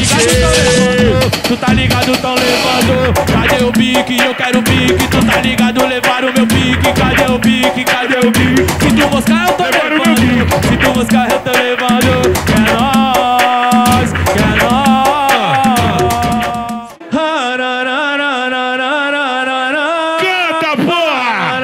tu tá ligado, tão levando. Cadê o pique? Eu quero o pique, tu tá ligado, levar o meu pique. Cadê o pique? Cadê o pique? Se tu moscar, eu tô levando. Se tu moscar, eu tô levando. É nóis, é nóis. Canta, porra!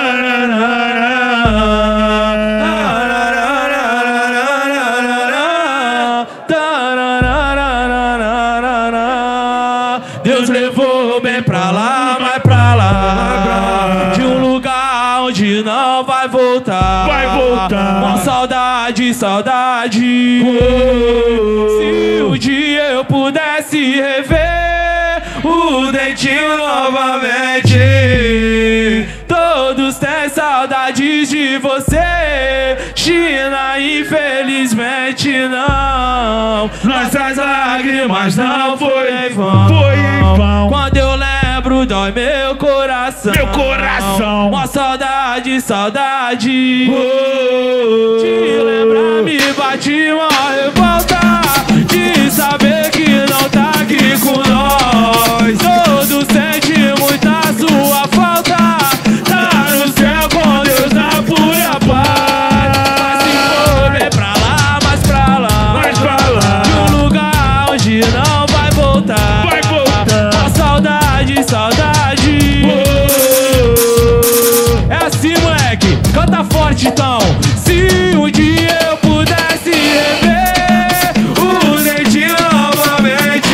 Deus levou bem pra lá, vai pra lá, de um lugar onde não vai voltar. Vai voltar. Uma saudade, saudade. Se um dia eu pudesse rever o dentinho novamente. Todos têm saudades de você, China, infelizmente não. Nossas lágrimas não foi em vão. Foi em vão. Quando eu lembro, dói meu coração. Meu coração. Uma saudade, saudade. Oh, te lembrar me bate uma revolta de saber que não tá aqui com nós. Todos sentem muita sua falta. Tá no céu com Deus na pura paz. Mas se for bem pra lá, mais pra lá, Mais pra lá. de um lugar onde não vai voltar. Vai voltar. Uma saudade, saudade. Oh, é assim, moleque, canta forte então. Se um dia eu pudesse rever o dentinho novamente.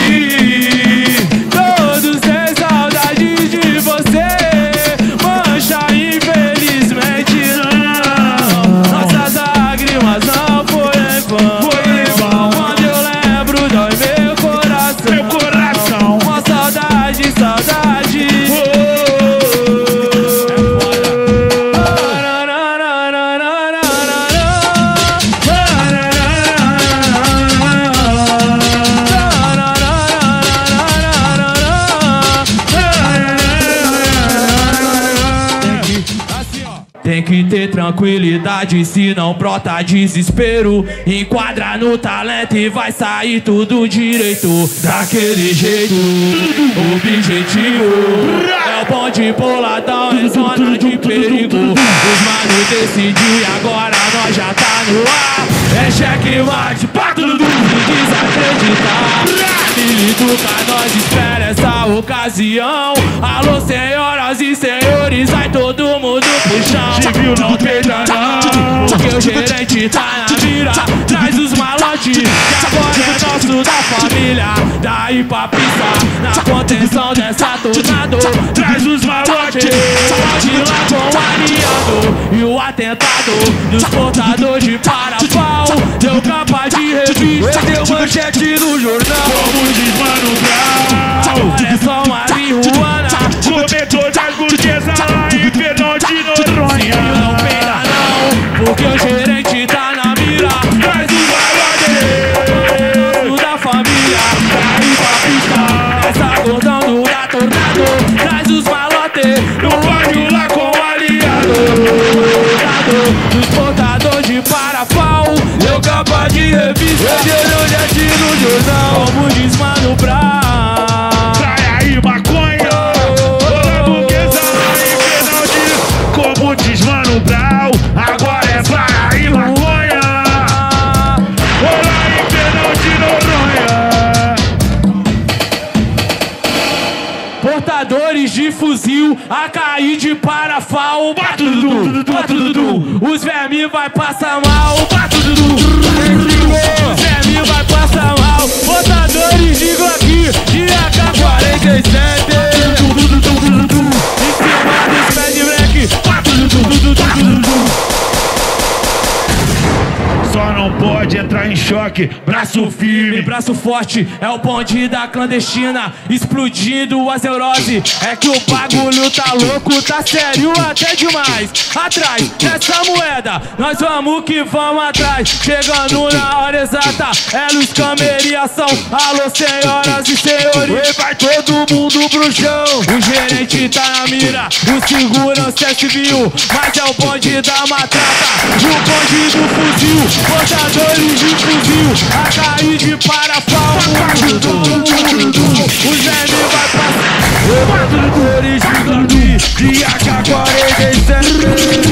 Todos têm saudade de você, mancha, infelizmente não. Nossas lágrimas não foi em vão. Foi em vão. Quando eu lembro, dói meu coração. Meu coração. Uma saudade, saudade. tranquilidade, se não brota desespero. Enquadra no talento e vai sair tudo direito. Daquele jeito, objetivo é o bonde boladão, é zona de perigo. Os manos decidiu e agora nós já tá no ar. É cheque mate pra tudo se desacreditar. Miliduca, nós espera essa ocasião. Alô, senhoras e senhores, vai todo mundo pro chão. Te viu, não peida não, porque o gerente tá na mira. Traz os malotes, que agora é nosso da família. Daí pra pisar, na contenção dessa tornado. traz os malotes. Pode ir lá com o aliado e o atentado dos portadores de parapau. Deu capa de revista, deu manchete no jornal. Como diz Mano Brown, Agora é só marihuana. comentou das burguesas lá em Fernão de Noronha. Não peida não, porque o gerente tá na mira. Traz os malotes Da família, daí pra pista. Essa cordão do da tornado. Traz os malotes, no pódio lá com o aliado. dos portadores de parafal. Deu capa de revista, deu manchete no jornal. Como diz Mano Brown. Trai aí maconha, toda burguesa lá em Fernão de. Como diz Mano Brown, agora é trai aí maconha. Olá em Fernão de Noronha. Portadores de fuzil, A K I de parafal. Bato Dudu, bato Dudu. Os vermes vai passar mal. Bato Dudu. Os vermes vai passar mal. Portadores de Glock, de A K quarenta e sete. Em cima dos pés de black. Bato Dudu. Só não pode entrar em choque, braço firme. Braço forte, é o bonde da clandestina, explodindo as neurose. É que o bagulho tá louco, tá sério até demais. Atrás dessa moeda, nós vamos que vamos atrás. Chegando na hora exata, é luz, câmera e ação. Alô, senhoras e senhores, e vai todo mundo pro chão. O gerente tá na mira, o segurança é civil, mas é o bonde da matraca, o bonde do fuzil. Portadores de fuzil, A K I de parafal. O Zé vai passar. Portadores de Glock, de A K quarenta e sete.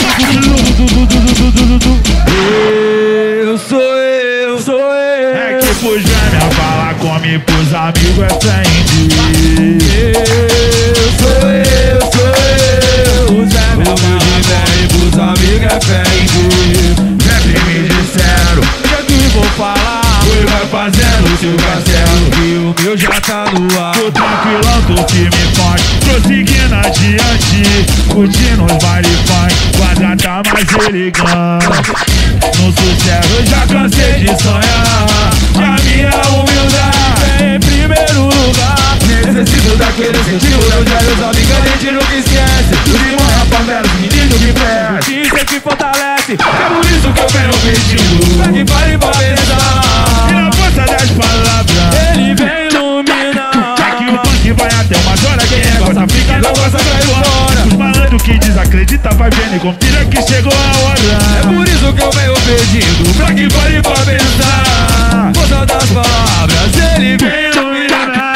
Eu sou eu, sou eu. É que pros velhos a bala come, pros amigos é frente. Eu sou eu, sou eu. O Zé meu velho, pros amigos é frente. Sempre me disseram, O que vou falar? fui vai fazendo seu castelo. E o meu já tá no ar. Tô tranquilão, tô firme e forte, prosseguindo adiante, curtindo os baile funk, quadra tá mais elegante. No sucesso eu já cansei de sonhar, a minha humildade Em primeiro lugar, necessito daquele incentivo dos velhos amigos, a gente nunca esquece. Os irmãos rapavelos, meninos de pé, dizem que fortalece. é por isso que eu venho pedindo Pra que pare pra pensar. e na força das palavras Ele vem iluminar. aqui o funk vai até umas horas. Quem é gosta fica, não gosta sai fora. Os malandros que desacredita vai vendo e confira que chegou a É hora. por isso que eu venho pedindo. Pra que pare pra pensar, Força das palavras, ele vem iluminar.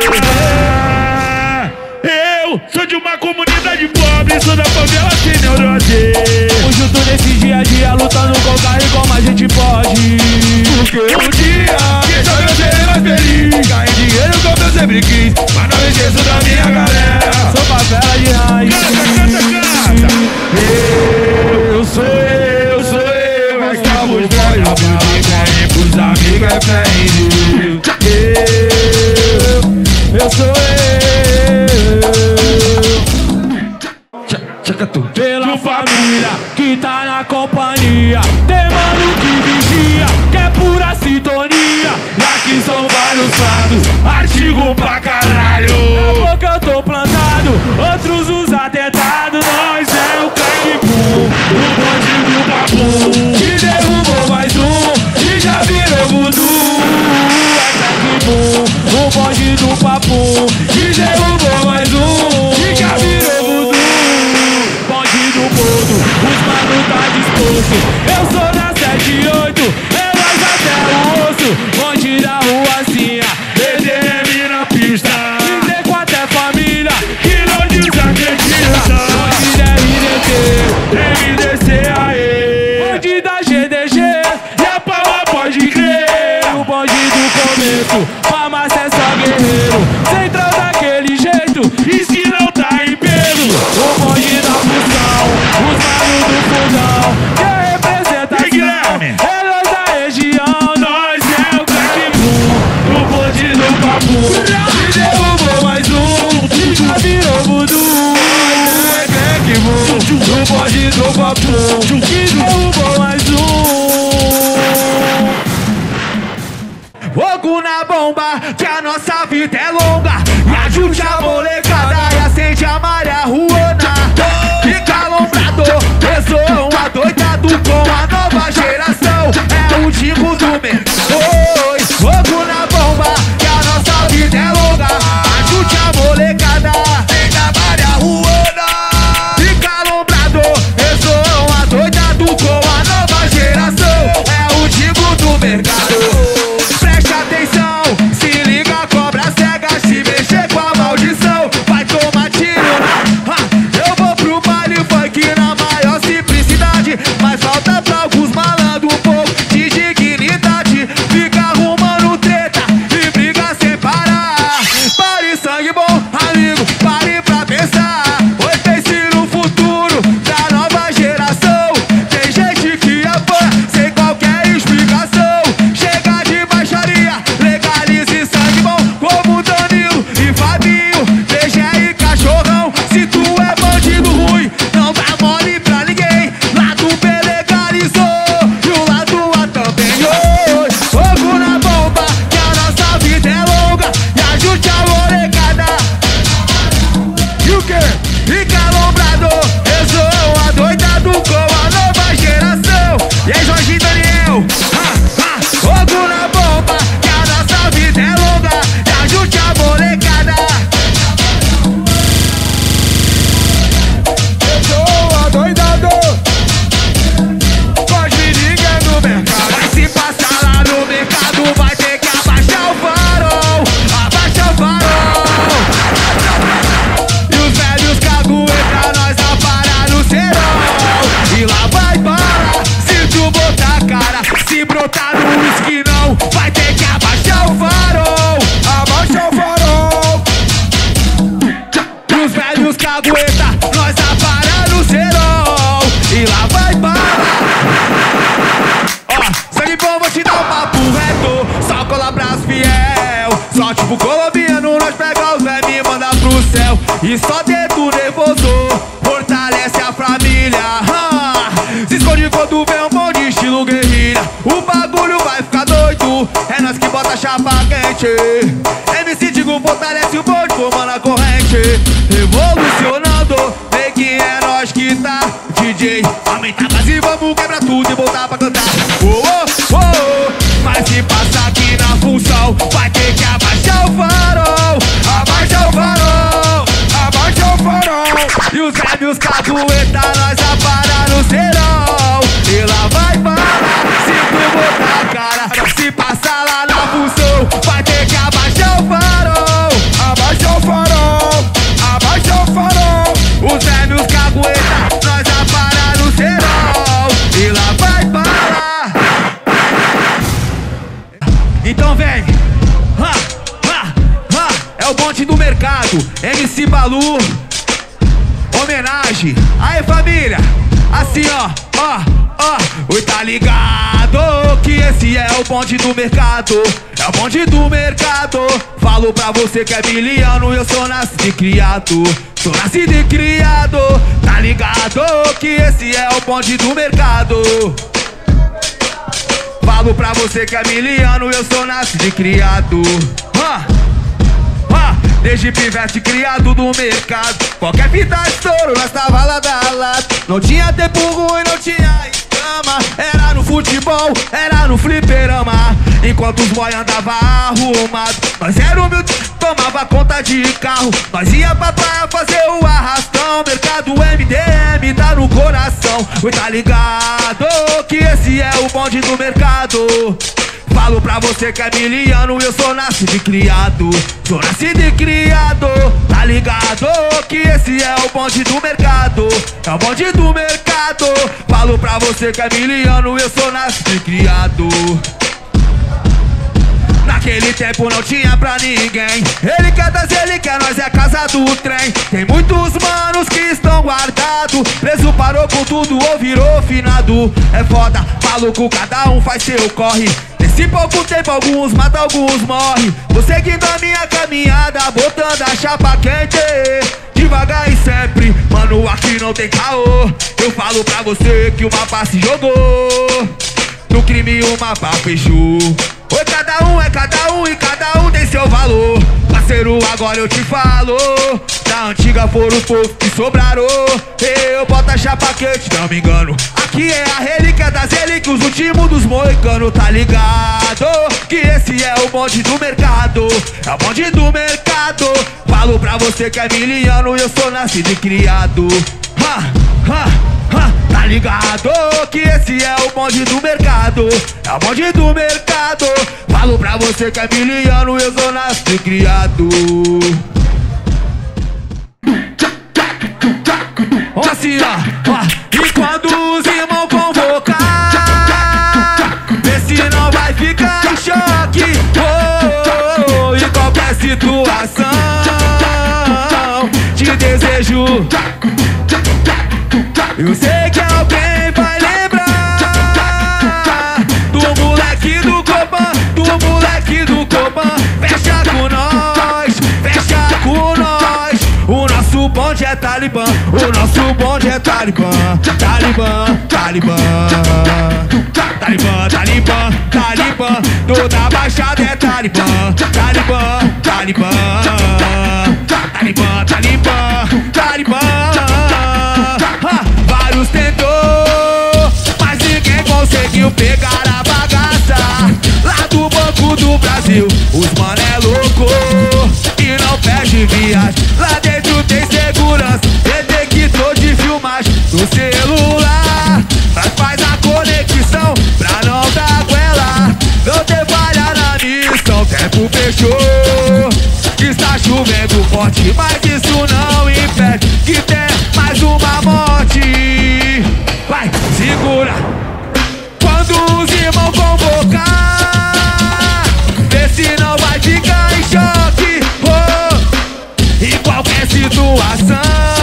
eu sou de uma comunidade pobre, sou da favela sem neurose. O junto nesse dia a dia, lutando com o carro e como a gente pode. Porque um dia, quem sabe eu serei mais feliz. Ganhei dinheiro como eu sempre quis, Mas não esqueço da minha galera. sou favela de raiz. Canta, canta, canta. Eu sou eu, sou eu. É que pros velhos a bala come, pros amigos é frente. Eu, eu sou eu. Pela família que tá na companhia, tem mano que vigia, que é pura sintonia. E aqui são vários lados, Artigo pra caralho. na boca eu tô plantado, outros os atentados. Nós é o crack boom, o bonde do papo, que derrubou mais um e já virou voodoo. É crack boom, o bonde do papo, que derrubou mais um e já virou voodoo. Bonde do mundo, os manos guerreiro. Central daquele jeito, Diz que não tá em peso. o bonde da função, os manos do fundão. Quem representa a Guilherme. é nós da região. Nós é o Black Moon, o bonde do papo. E derrubou mais um, já virou voodoo. É Black Moon, o bonde do papo. E derrubou mais um. Fogo na bomba, que a nossa vida é longa. E ajude a molecada e acende a marihuana. Fica lombrado, ressoam adoidado com a nova geração. É o tipo do mercado. Oi, fogo na bomba, que a nossa vida é longa. Ajude a molecada, acende a marihuana. Fica lombrado, ressoam adoidado com a nova geração. É o tipo do mercado. Preste atenção, se liga, cobra cega, se mexer com a maldição, vai tomar tiro na... Ah, eu vou pro baile funk na maior simplicidade, mas falta pra alguns malandros um pouco de dignidade. Fica arrumando treta e briga sem parar. Pare sangue bom, amigo, pare pra pensar. Oi, pense no futuro da nova geração. Tem gente que apanha sem qualquer explicação. Chega de baixaria, legalize sangue bom como Danilo e Fabinho, D G e Cachorrão. Se tu é bandido ruim, não dá mole pra ninguém. Lado B legalizou e o lado A também. Oi, fogo na bomba, que a nossa vida é longa. E ajude a molecada. E o quê? Fica alombrado, ressoam adoidado com a nova geração. E aí, Jorge e Daniel? Ah, ah, fogo na bomba, que a nossa vida é longa. E ajude a molecada. Ressoam adoidado. Pode me ligar no mercado. Vai se passar lá no mercado, vai ter que abaixar o farol. Abaixa o farol. E os velhos cagueta, nós a parar no cerol. E lá vai bala, se tu botar a cara. Se brotar no uísque não, vai ter que abaixar o farol. Abaixa o farol. E os velhos cagueta, nós a parar no cerol. E lá vai bala. Ó, sangue bom, vou te dar um papo reto. Só cola braço fiel. Só tipo colombiano, nós pega os velhos e manda pro céu. E só dedo nervoso fortalece a família. Ah, se esconde quando vê um bom de estilo guerrilha. O bagulho vai ficar doido, é nós que bota a chapa quente. M C Digo fortalece o bonde, formando a corrente. Revolucionando, vê que é nós que tá. D J, aumenta a base, vamos quebrar tudo e voltar pra cantar. Oh, oh, oh, mas se passa aqui na função, vai ter que abaixar o farol. Abaixa o farol, abaixa o farol. E os velhos cagueta, nós a parar no cerol. E lá vai parar, se tu botar a cara. Se passar lá na função, vai ter que abaixar o farol. Abaixa o farol, abaixa o farol. Os velhos cagueta, nós a parar no cerol. E lá vai parar. Então vem, ha, ha, ha. É o bonde do mercado, M C Balu. Homenagem, aí família, assim ó, ó, ó. Oi, tá ligado que esse é o bonde do mercado. É o bonde do mercado. Falo pra você que é miliano, eu sou nascido e criado. Sou nascido e criado. Tá ligado que esse é o bonde do mercado. Falo pra você que é miliano, eu sou nascido e criado. ah, ah, Desde pivete criado no mercado. Qualquer fita de estouro, nós tava lá da lata. Não tinha tempo ruim, não tinha escama. Era no futebol, era no fliperama. Enquanto os boy andava arrumado, nós era humilde, tomava conta de carro. Nós ia pra praia fazer o arrastão. Mercado M D M tá no coração. Oi, tá ligado que esse é o bonde do mercado. Falo pra você que é miliano, eu sou nascido e criado. Sou nascido e criado. Tá ligado que esse é o bonde do mercado. É o bonde do mercado. Falo pra você que é miliano, eu sou nascido e criado. Naquele tempo não tinha pra ninguém. Ele quer das, ele quer nós, é casa do trem. Tem muitos manos que estão guardados, preso, parou com tudo ou virou finado. É foda, maluco, cada um faz seu corre. Nesse pouco tempo alguns matam, alguns morrem. Vou seguindo a minha caminhada, botando a chapa quente, devagar e sempre, mano, aqui não tem caô. Eu falo pra você que o mapa se jogou, no crime o mapa fechou. Oi, cada um é cada um e cada um tem seu valor. Parceiro, agora eu te falo, da antiga foram os povos que sobraram. Eu boto a chapa quente, não me engano. Aqui é a relíquia das relíquias, os últimos dos moicanos, tá ligado? Que esse é o bonde do mercado, é o bonde do mercado. Falo pra você que é miliano e eu sou nascido e criado. Ha, ha, ha, tá ligado? Que esse é o bonde do mercado, é o bonde do mercado. Falo pra você que é miliano e eu sou nascido e criado. Ó assim, ó, ó. E quando os irmãos convocar, vê se não vai ficar em choque. Oh, oh, oh. Em qualquer situação te desejo. Eu sei que alguém vai lembrar do moleque do Copan, do moleque do Copan. Fecha com nós, fecha com nós. O nosso bonde é Talibã, o nosso bonde é Talibã. Talibã, Talibã, Talibã, Talibã, Talibã. Toda a baixada é Talibã. Talibã, Talibã, Talibã, Talibã, Talibã. Ha, vários tentou, mas ninguém conseguiu pegar a bagaça. Lá do Banco do Brasil, os mano é louco e não perde viagem. Lá dentro tem segurança, detector de filmagem no celular. Nós faz a conexão pra não dar goela, não ter falha na missão. Tempo fechou, está chovendo forte, mas isso não impede que tem mais uma morte. Vai, segura. Quando os irmãos convocar, vê se não vai ficar em choque. Oh, em qualquer situação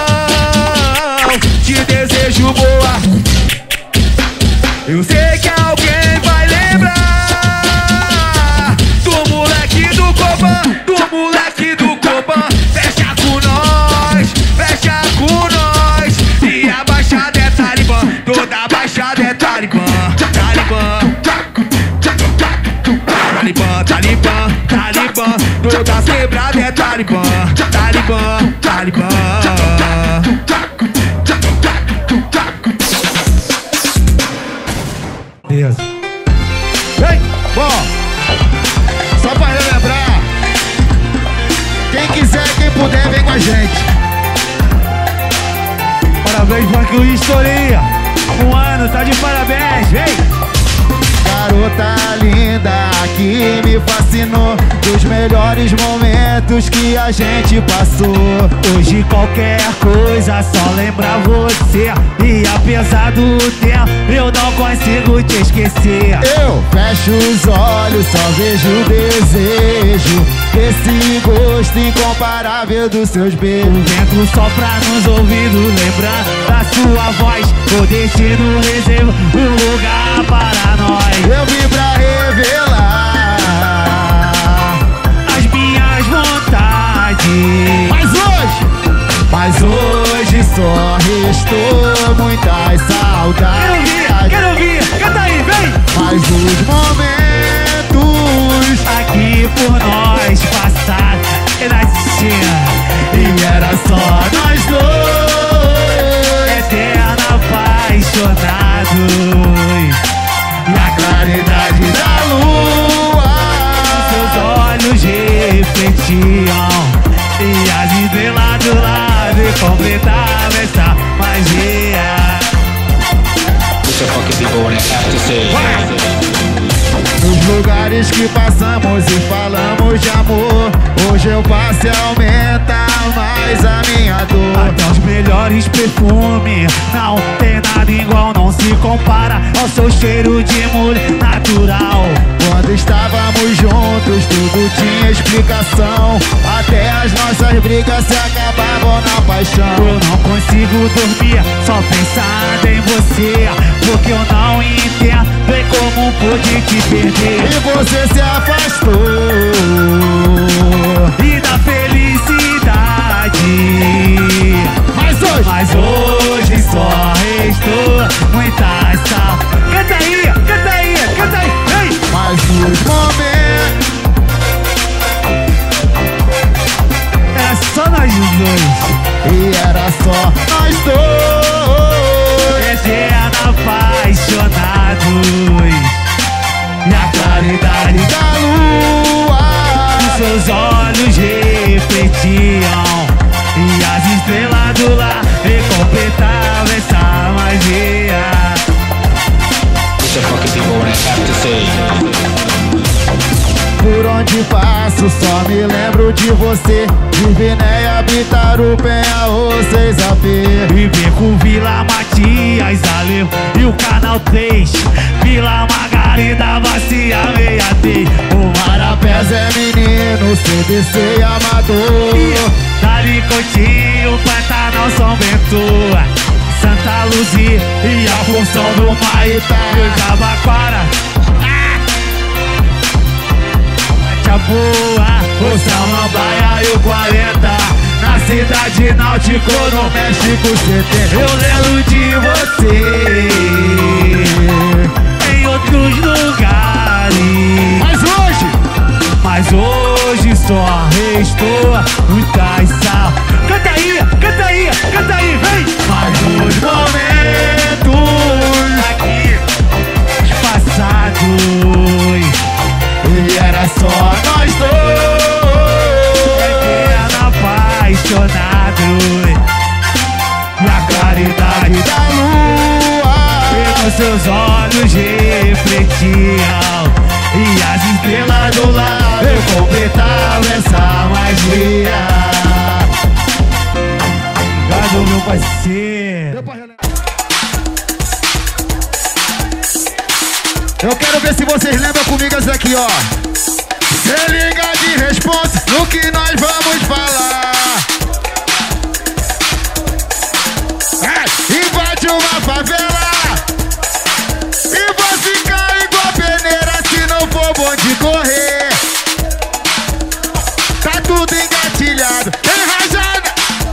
te desejo boa. Eu sei que alguém vai lembrar do moleque do Copan, do moleque do Copan. Fecha com nós, fecha com nós. E a baixada é Talibã, toda a baixada é Talibã. Talibã, Talibã, Talibã, Talibã. Todas as quebradas é Talibã. Talibã, Talibã. Deus. Vem, bom, só pra relembrar, quem quiser, quem puder, vem com a gente. Parabéns, Marquinhos Historia. Um ano, tá de parabéns, vem! Garota linda que me fascinou, dos melhores momentos que a gente passou. Hoje qualquer coisa só lembra você, e apesar do tempo eu não consigo te esquecer. Eu fecho os olhos, só vejo o desejo desse gosto incomparável dos seus beijos. O vento sopra nos ouvidos, lembrando da sua voz. O destino reserva um lugar para nós. Eu vim pra revelar as minhas vontades, mas hoje, mas hoje só restou muitas saudades. Quero ouvir, quero ouvir, canta aí, vem! Mas os momentos aqui por nós passaram e nascia, e era só nós dois, eterno apaixonados. e a claridade da lua seus olhos refletiam, e as estrelas do lado completavam essa magia. Nos lugares que passamos e falamos de amor, hoje eu passo e aumenta mais a minha dor. Até os melhores perfumes não tem nada igual, não se compara ao seu cheiro de mulher natural. Quando estávamos juntos, tudo tinha explicação. Até as nossas brigas se acabavam na paixão. Eu não consigo dormir só pensando em você, porque eu não entendo bem como pude te perder. E você se afastou e da felicidade. Mas hoje, mas hoje só restou muita saudade. Canta aí, canta aí, canta aí, vem! Mas nos momentos era só nós dois. E era só nós dois, eterna apaixonados. E a claridade da lua seus olhos refletiam, e as estrelas do lar completavam essa magia. Por onde passo só me lembro de você. De Vinéia, Bitaru, Penha, seis A P. E Beco, Vila Matias, Alevo e o Canal três. Vila Margarida, Bacia, meia D. O Marapés é menino, C D C e Amador. Dali Coutinho, Pantanal, São Bento, Santa Luzia e a função do Maitá. E o Jabaquara, Boa, o Samambaia e o quarenta. Na cidade náutico, no México setenta. Eu lembro de você em outros lugares. Mas hoje, mas hoje só restou muitas saudades. Canta aí, canta aí, canta aí, vem! Mas nos momentos aqui passados, e era só nós dois, eterna apaixonados. E a claridade da lua e nos seus olhos refletiam, e as estrelas do lar completavam essa magia. Obrigado, meu parceiro. Eu quero ver se vocês lembram comigo isso aqui, ó. Se liga de responsa no que nós vamos falar. É, invade uma favela e vai ficar igual peneira se não for bom de correr. Tá tudo engatilhado, tem rajada.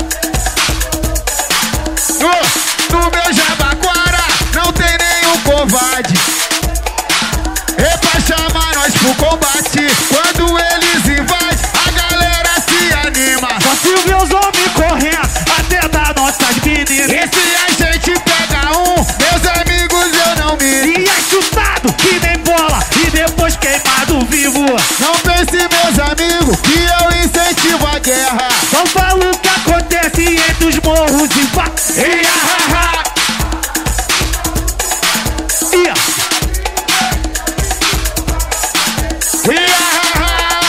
No, no meu Jabaquara não tem nenhum covarde. É pra chamar nós pro combate. Quando eles invadem, a galera se anima. Só se vê os homens correndo até das nossas meninas. E se a gente pega um, meus amigos eu não me. E é chutado que nem bola e depois queimado vivo. Não pense, meus amigos, que eu incentivo a guerra. Só falo o que acontece entre os morros e pá. E a ha-ha. E a E a ha-ha.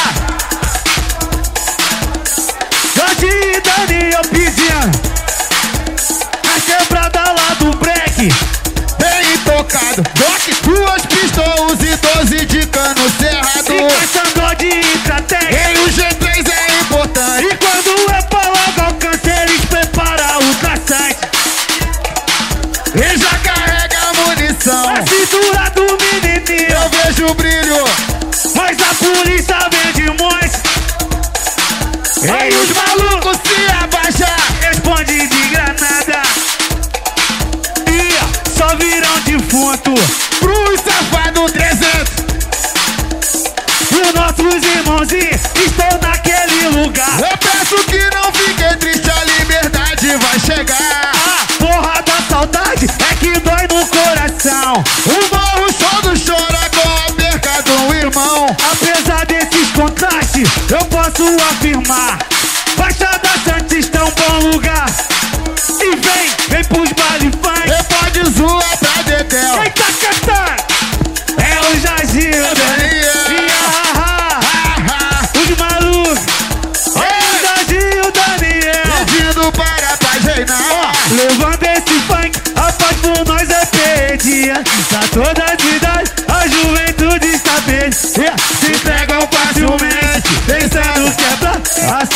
Jorge e Daniel pedindo na quebrada lá do break. Bem tocado, Doc, duas pistolas e doze de cano cerrado. E caçando de Intratec. E o G três é importante. E quando é pra logo alcance, eles preparam o traçante. E já carrega a munição. A cintura do menininho Eu vejo o brilho. mas a polícia vende muito. Aí os malucos se abaixam. Responde de granada e só virão defunto. Pro safado trezentos. Os nossos irmãozinhos estão naquele lugar. Eu peço que não fique triste, a liberdade vai chegar. A porra da saudade é que dói no coração. O morro todo chora com a perca do irmão. Apesar desses contrastes, eu posso afirmar: Baixada Santista é um bom lugar. E vem, vem pros baile funk. E pode zoar pra Dedéu. Quem tá cantando? É o Jagil, Daniel. e a ha, os malucos. É o Jagil, Daniel. Pedindo para a paz reinar. Levando esse funk, a paz por nós é perdia. Pra todas as idades, a juventude está verde.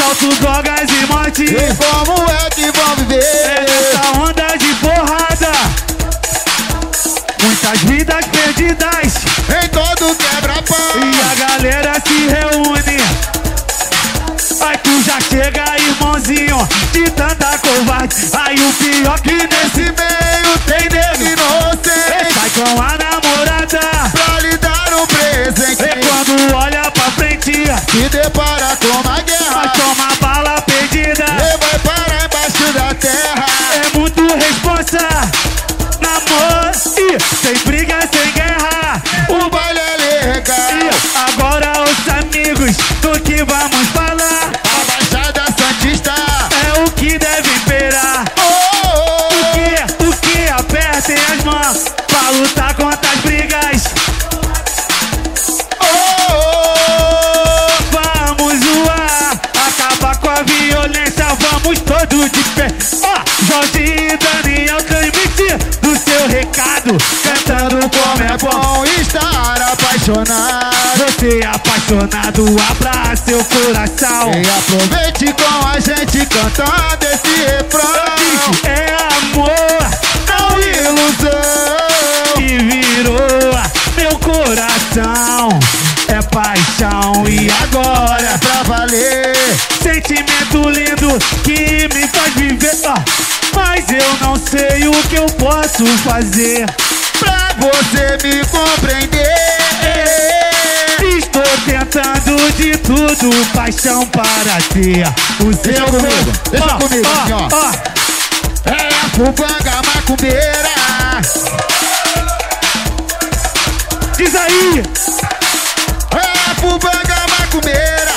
assalto, drogas e morte. E como é que vão viver? É nessa onda de porrada, muitas vidas perdidas Em todo quebra-pau. e a galera se reúne. Aí tu já chega, irmãozinho, de tanta covarde. Aí o pior que nesse meio tem nego Inocente. sai com a namorada Pra lhe dar um presente. e quando olha pra frente Se depara com uma vai guerra. tomar bala perdida. E vai parar embaixo da terra. É muito responsa, namoro e sem briga, sem guerra. O baile é legal. E agora os amigos do que vamos falar A Baixada Santista. é o que deve imperar. Oh, oh, O oh. que, o que apertem as mãos pra lutar contra as brigas. Oh, oh, Vamos zoar, acabar com a violência, vamos todos de pé. Ó, Jorge e Daniel transmitindo o seu recado, cantando como é oh. bom. Bom estar apaixonado. Você apaixonado, abra seu coração. E aproveite com a gente cantando esse refrão. É amor, Não ilusão. que virou meu coração. É paixão e agora É pra valer. sentimento lindo que me faz viver. Ó, mas eu não sei o que eu posso fazer. Pra você me compreender. Estou tentando de tudo, paixão para ter o seu. Deixa comigo, deixa Ó, comigo, ó, assim, ó. ó. É a fubanga macumbeira. Diz aí, É a fubanga macumbeira.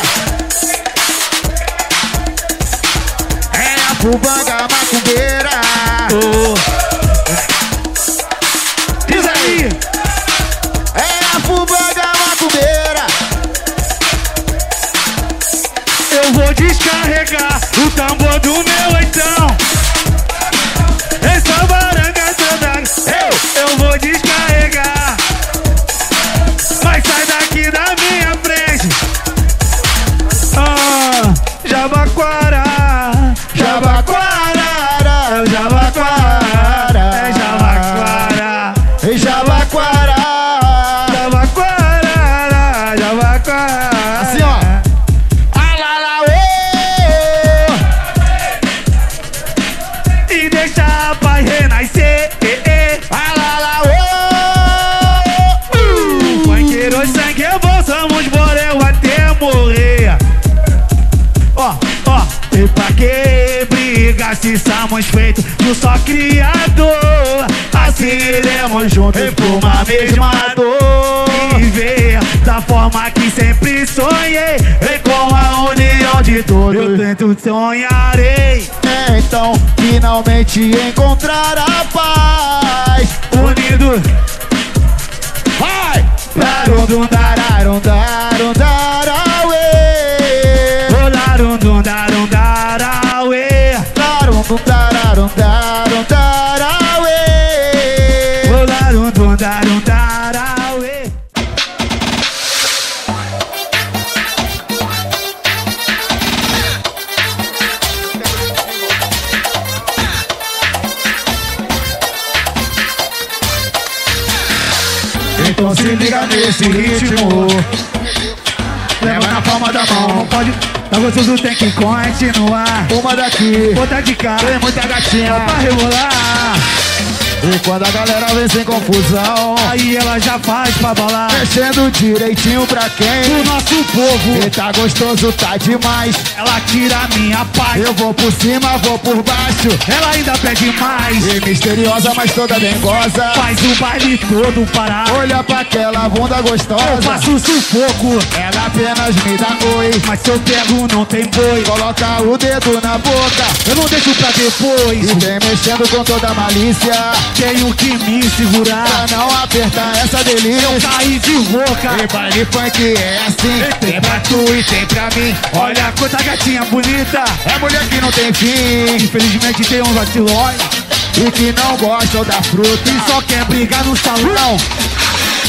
É a fubanga macumbeira. oh. Diz aí, É a fubanga macumbeira. eu vou descarregar o tambor do meu oitão. Essa baranga toda eu, eu vou descarregar. Mas sai daqui da minha frente. Ah, Jabaquara, Jabaquara, é o Jabaquara, é Jabaquara, Em Jabaquara. Jabaquara, Jabaquara. Assim, ó. Alalaô. E deixa a paz renascer. eh, eh. Alalaô. Funkeiro, sangue é bom, somos borel até morrer. Ó, ó, e pra que briga se somos feitos de um só criador? Assim iremos juntos por uma mesma dor. Viver da forma que sempre sonhei, e com a união de todos eu tento sonharei. Então, finalmente encontrar a paz. Unido, Vai! larundum, Dararum, darum, darauê. larundum, darum, darauê. Darum, dararum, darum, darauê. Larundum, darum, darauê. Então se liga nesse ritmo. Leva na palma da mão. Não pode, tá gostoso, tem que continuar. Uma daqui. Outra de cá, Tem muita gatinha. pra rebolar. E quando a galera vem sem confusão, Aí ela já faz pra balar. mexendo direitinho pra O quem? nosso povo, E tá gostoso, tá demais. ela tira a minha paz. Eu vou por cima, vou por baixo. Ela ainda pede mais. E misteriosa, mas toda dengosa. Faz o baile todo parar. Olha pra aquela bunda Eu gostosa. faço sufoco, Ela apenas me dá oi. mas se eu pego não tem boi. Coloca o dedo na boca. Eu não deixo pra depois. E vem mexendo com toda a malícia. Tenho que me segurar. Pra não apertar essa delícia. Caí de boca. E baile funk é assim. Tem pra tu e tem pra mim. Olha quanta gatinha bonita. É mulher que não tem fim. Infelizmente tem uns vacilões E que não gostam da fruta. e só quer brigar no salão.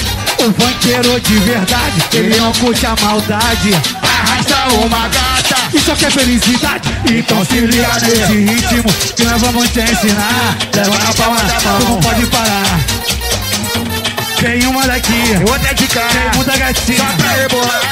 O funkeiro de verdade, ele não curte a maldade. Arrasta uma gata. Isso aqui é felicidade. Então se liga nesse ritmo que nós vamos te ensinar. Leva na palma da mão, tu não pode parar. Tem uma daqui, outra de cá, tem muita gatinha, só pra rebolar.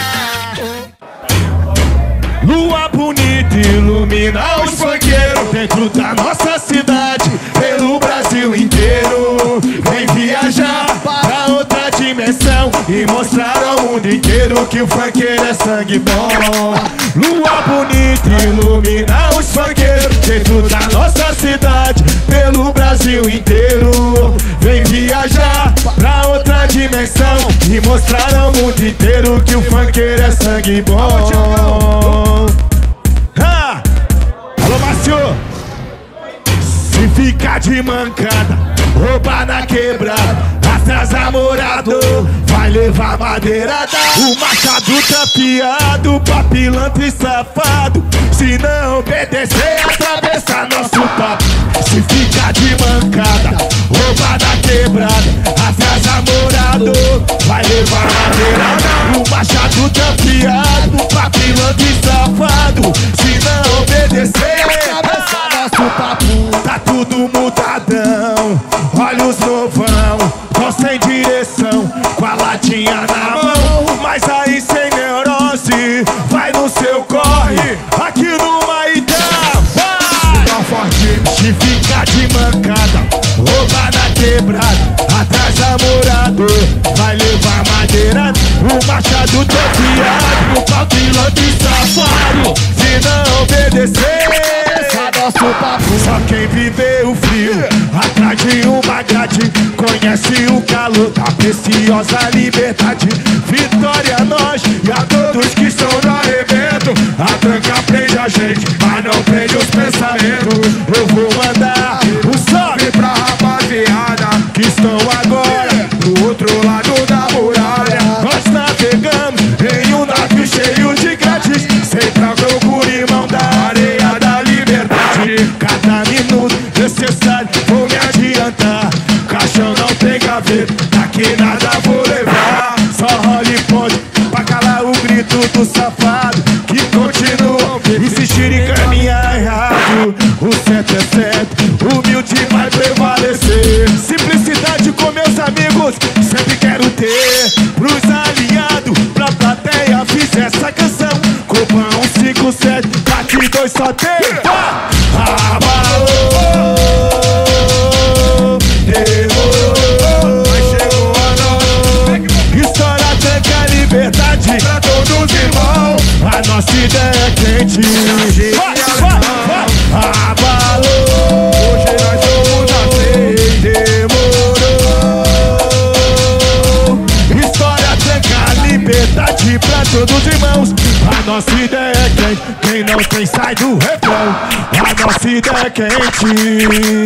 Lua bonita ilumina os funkeiros dentro da nossa cidade, pelo Brasil inteiro. Vem viajar pra outra dimensão e mostrar ao mundo inteiro que o funkeiro é sangue bom. Lua bonita ilumina os funkeiros dentro da nossa cidade, pelo Brasil inteiro. Vem viajar pra outra dimensão e mostrar ao mundo inteiro que o funkeiro é sangue bom. Ah! Alô, Márcio! Se ficar de mancada, rouba na quebrada, atrás namorado, vai levar madeirada. O machado tapeado, pra pilantra e safado. Se não obedecer, atravessa nosso papo. Se ficar de mancada, rouba na quebrada, atrás namorado, vai levar madeirada. O machado tapeado, pra pilantra e safado. Se não obedecer, atravessa nosso papo. Tá tudo mudadão, olha os novão, tão sem direção, com a latinha na mão. Mas aí sem neurose, vai no seu corre, aqui no Maitá. Vai! Dá forte, se ficar de mancada, rouba na quebrada, atrás namorado, vai levar madeira. O machado tapeado, o pau piloto e safado. Se não obedecer, nosso papo. Só quem viveu o frio atrás de uma grade conhece o calor da preciosa liberdade. Vitória a nós e a todos que estão no arrebento. A tranca prende a gente, mas não prende os pensamentos. Eu vou mandar um salve pra rapaziada que estão agora do outro lado da muralha. Nós navegamos em um navio cheio de grátis, sem pra procura mão da areia da liberdade. Cada minuto necessário vou me adiantar. Caixão não tem gaveta, daqui nada vou levar. Só role ponte pra calar o grito do safado que continua insistir em caminhar errado. O certo é certo, humilde vai prevalecer. Simplicidade com meus amigos, sempre quero ter. Pros aliados, pra plateia fiz essa canção. Copão um cinco sete, bate dois só tem. Abalou, demorou, mas chegou a nós. História, tranca, liberdade pra todos os irmãos. A nossa ideia é quente. Vai, vai, vai. Abalou, hoje nós somos assim. Demorou. História, tranca, liberdade pra todos os irmãos. A nossa ideia é quente, quem não tem sai do refrão. A nossa ideia é quente.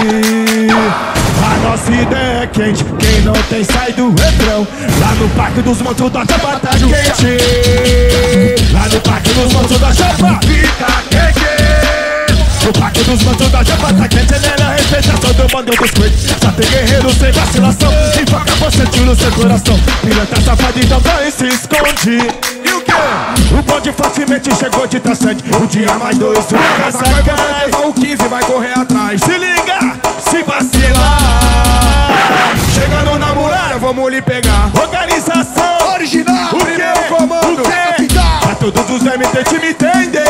A nossa ideia é quente, quem não tem sai do refrão. Lá no Parque dos Monstros da Chapa tá quente. Lá no Parque dos Monstros da Chapa fica quente. O Parque dos Monstros da Chapa tá quente. Ele era respeitação do bando dos coelhos. Só tem guerreiro sem vacilação. E foca você tira o seu coração. Pilantra safado então vai e se esconde. O bonde facilmente chegou de traçante. O dia mais dois, o casa cai. O quinze vai correr atrás. Se liga, se vacilar. Chegando na muralha, vamos lhe pegar. Organização original, o primeiro que? comando, o que? Pra todos os M T te me entender.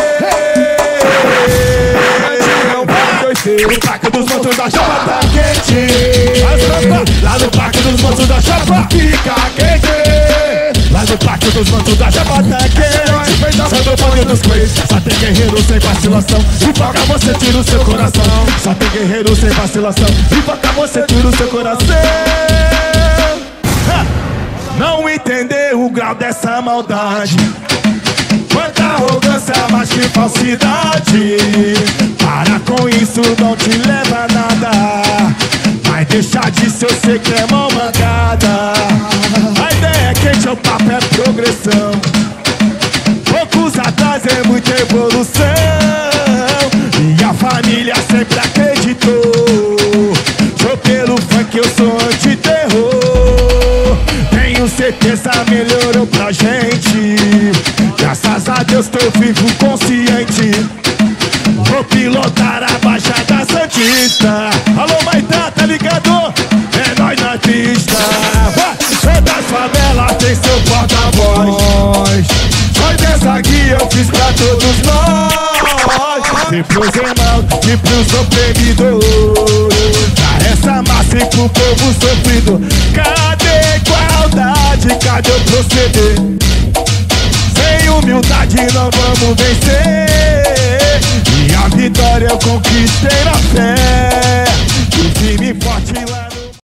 O Parque dos Monstros da Chapa tá quente. Lá no Parque dos Monstros da Chapa fica quente. Lá no Parque dos Monstros da Chapa tá quente. Sendo o banho dos coelhos. Só tem guerreiro sem vacilação. E foca você tira o seu coração. Só tem guerreiro sem vacilação. E foca você tira o seu coração. Ha! Não entender o grau dessa maldade. Quanta arrogância, mais que falsidade. Para com isso, não te leva a nada. Vai deixar de ser, eu sei que é mão mancada. A ideia é quente, o papo é progressão. Poucos atrás é muita evolução. E a família sempre acreditou. Sou pelo funk, eu sou anti-terror. Tenho certeza melhorou pra gente. Graças a a Deus que eu vivo consciente. Vou pilotar a Baixada Santista. Alô, Maitá, tá ligado? É nóis na pista. É das favelas, tem seu porta-voz. Só dessa guia eu fiz pra todos nós. E pros irmãos, e pros oprimidos. Pra essa massa e pro povo sofrido. Cadê a igualdade? Cadê o proceder? Sem humildade não vamos vencer. E a vitória eu conquistei na fé. O time forte lá.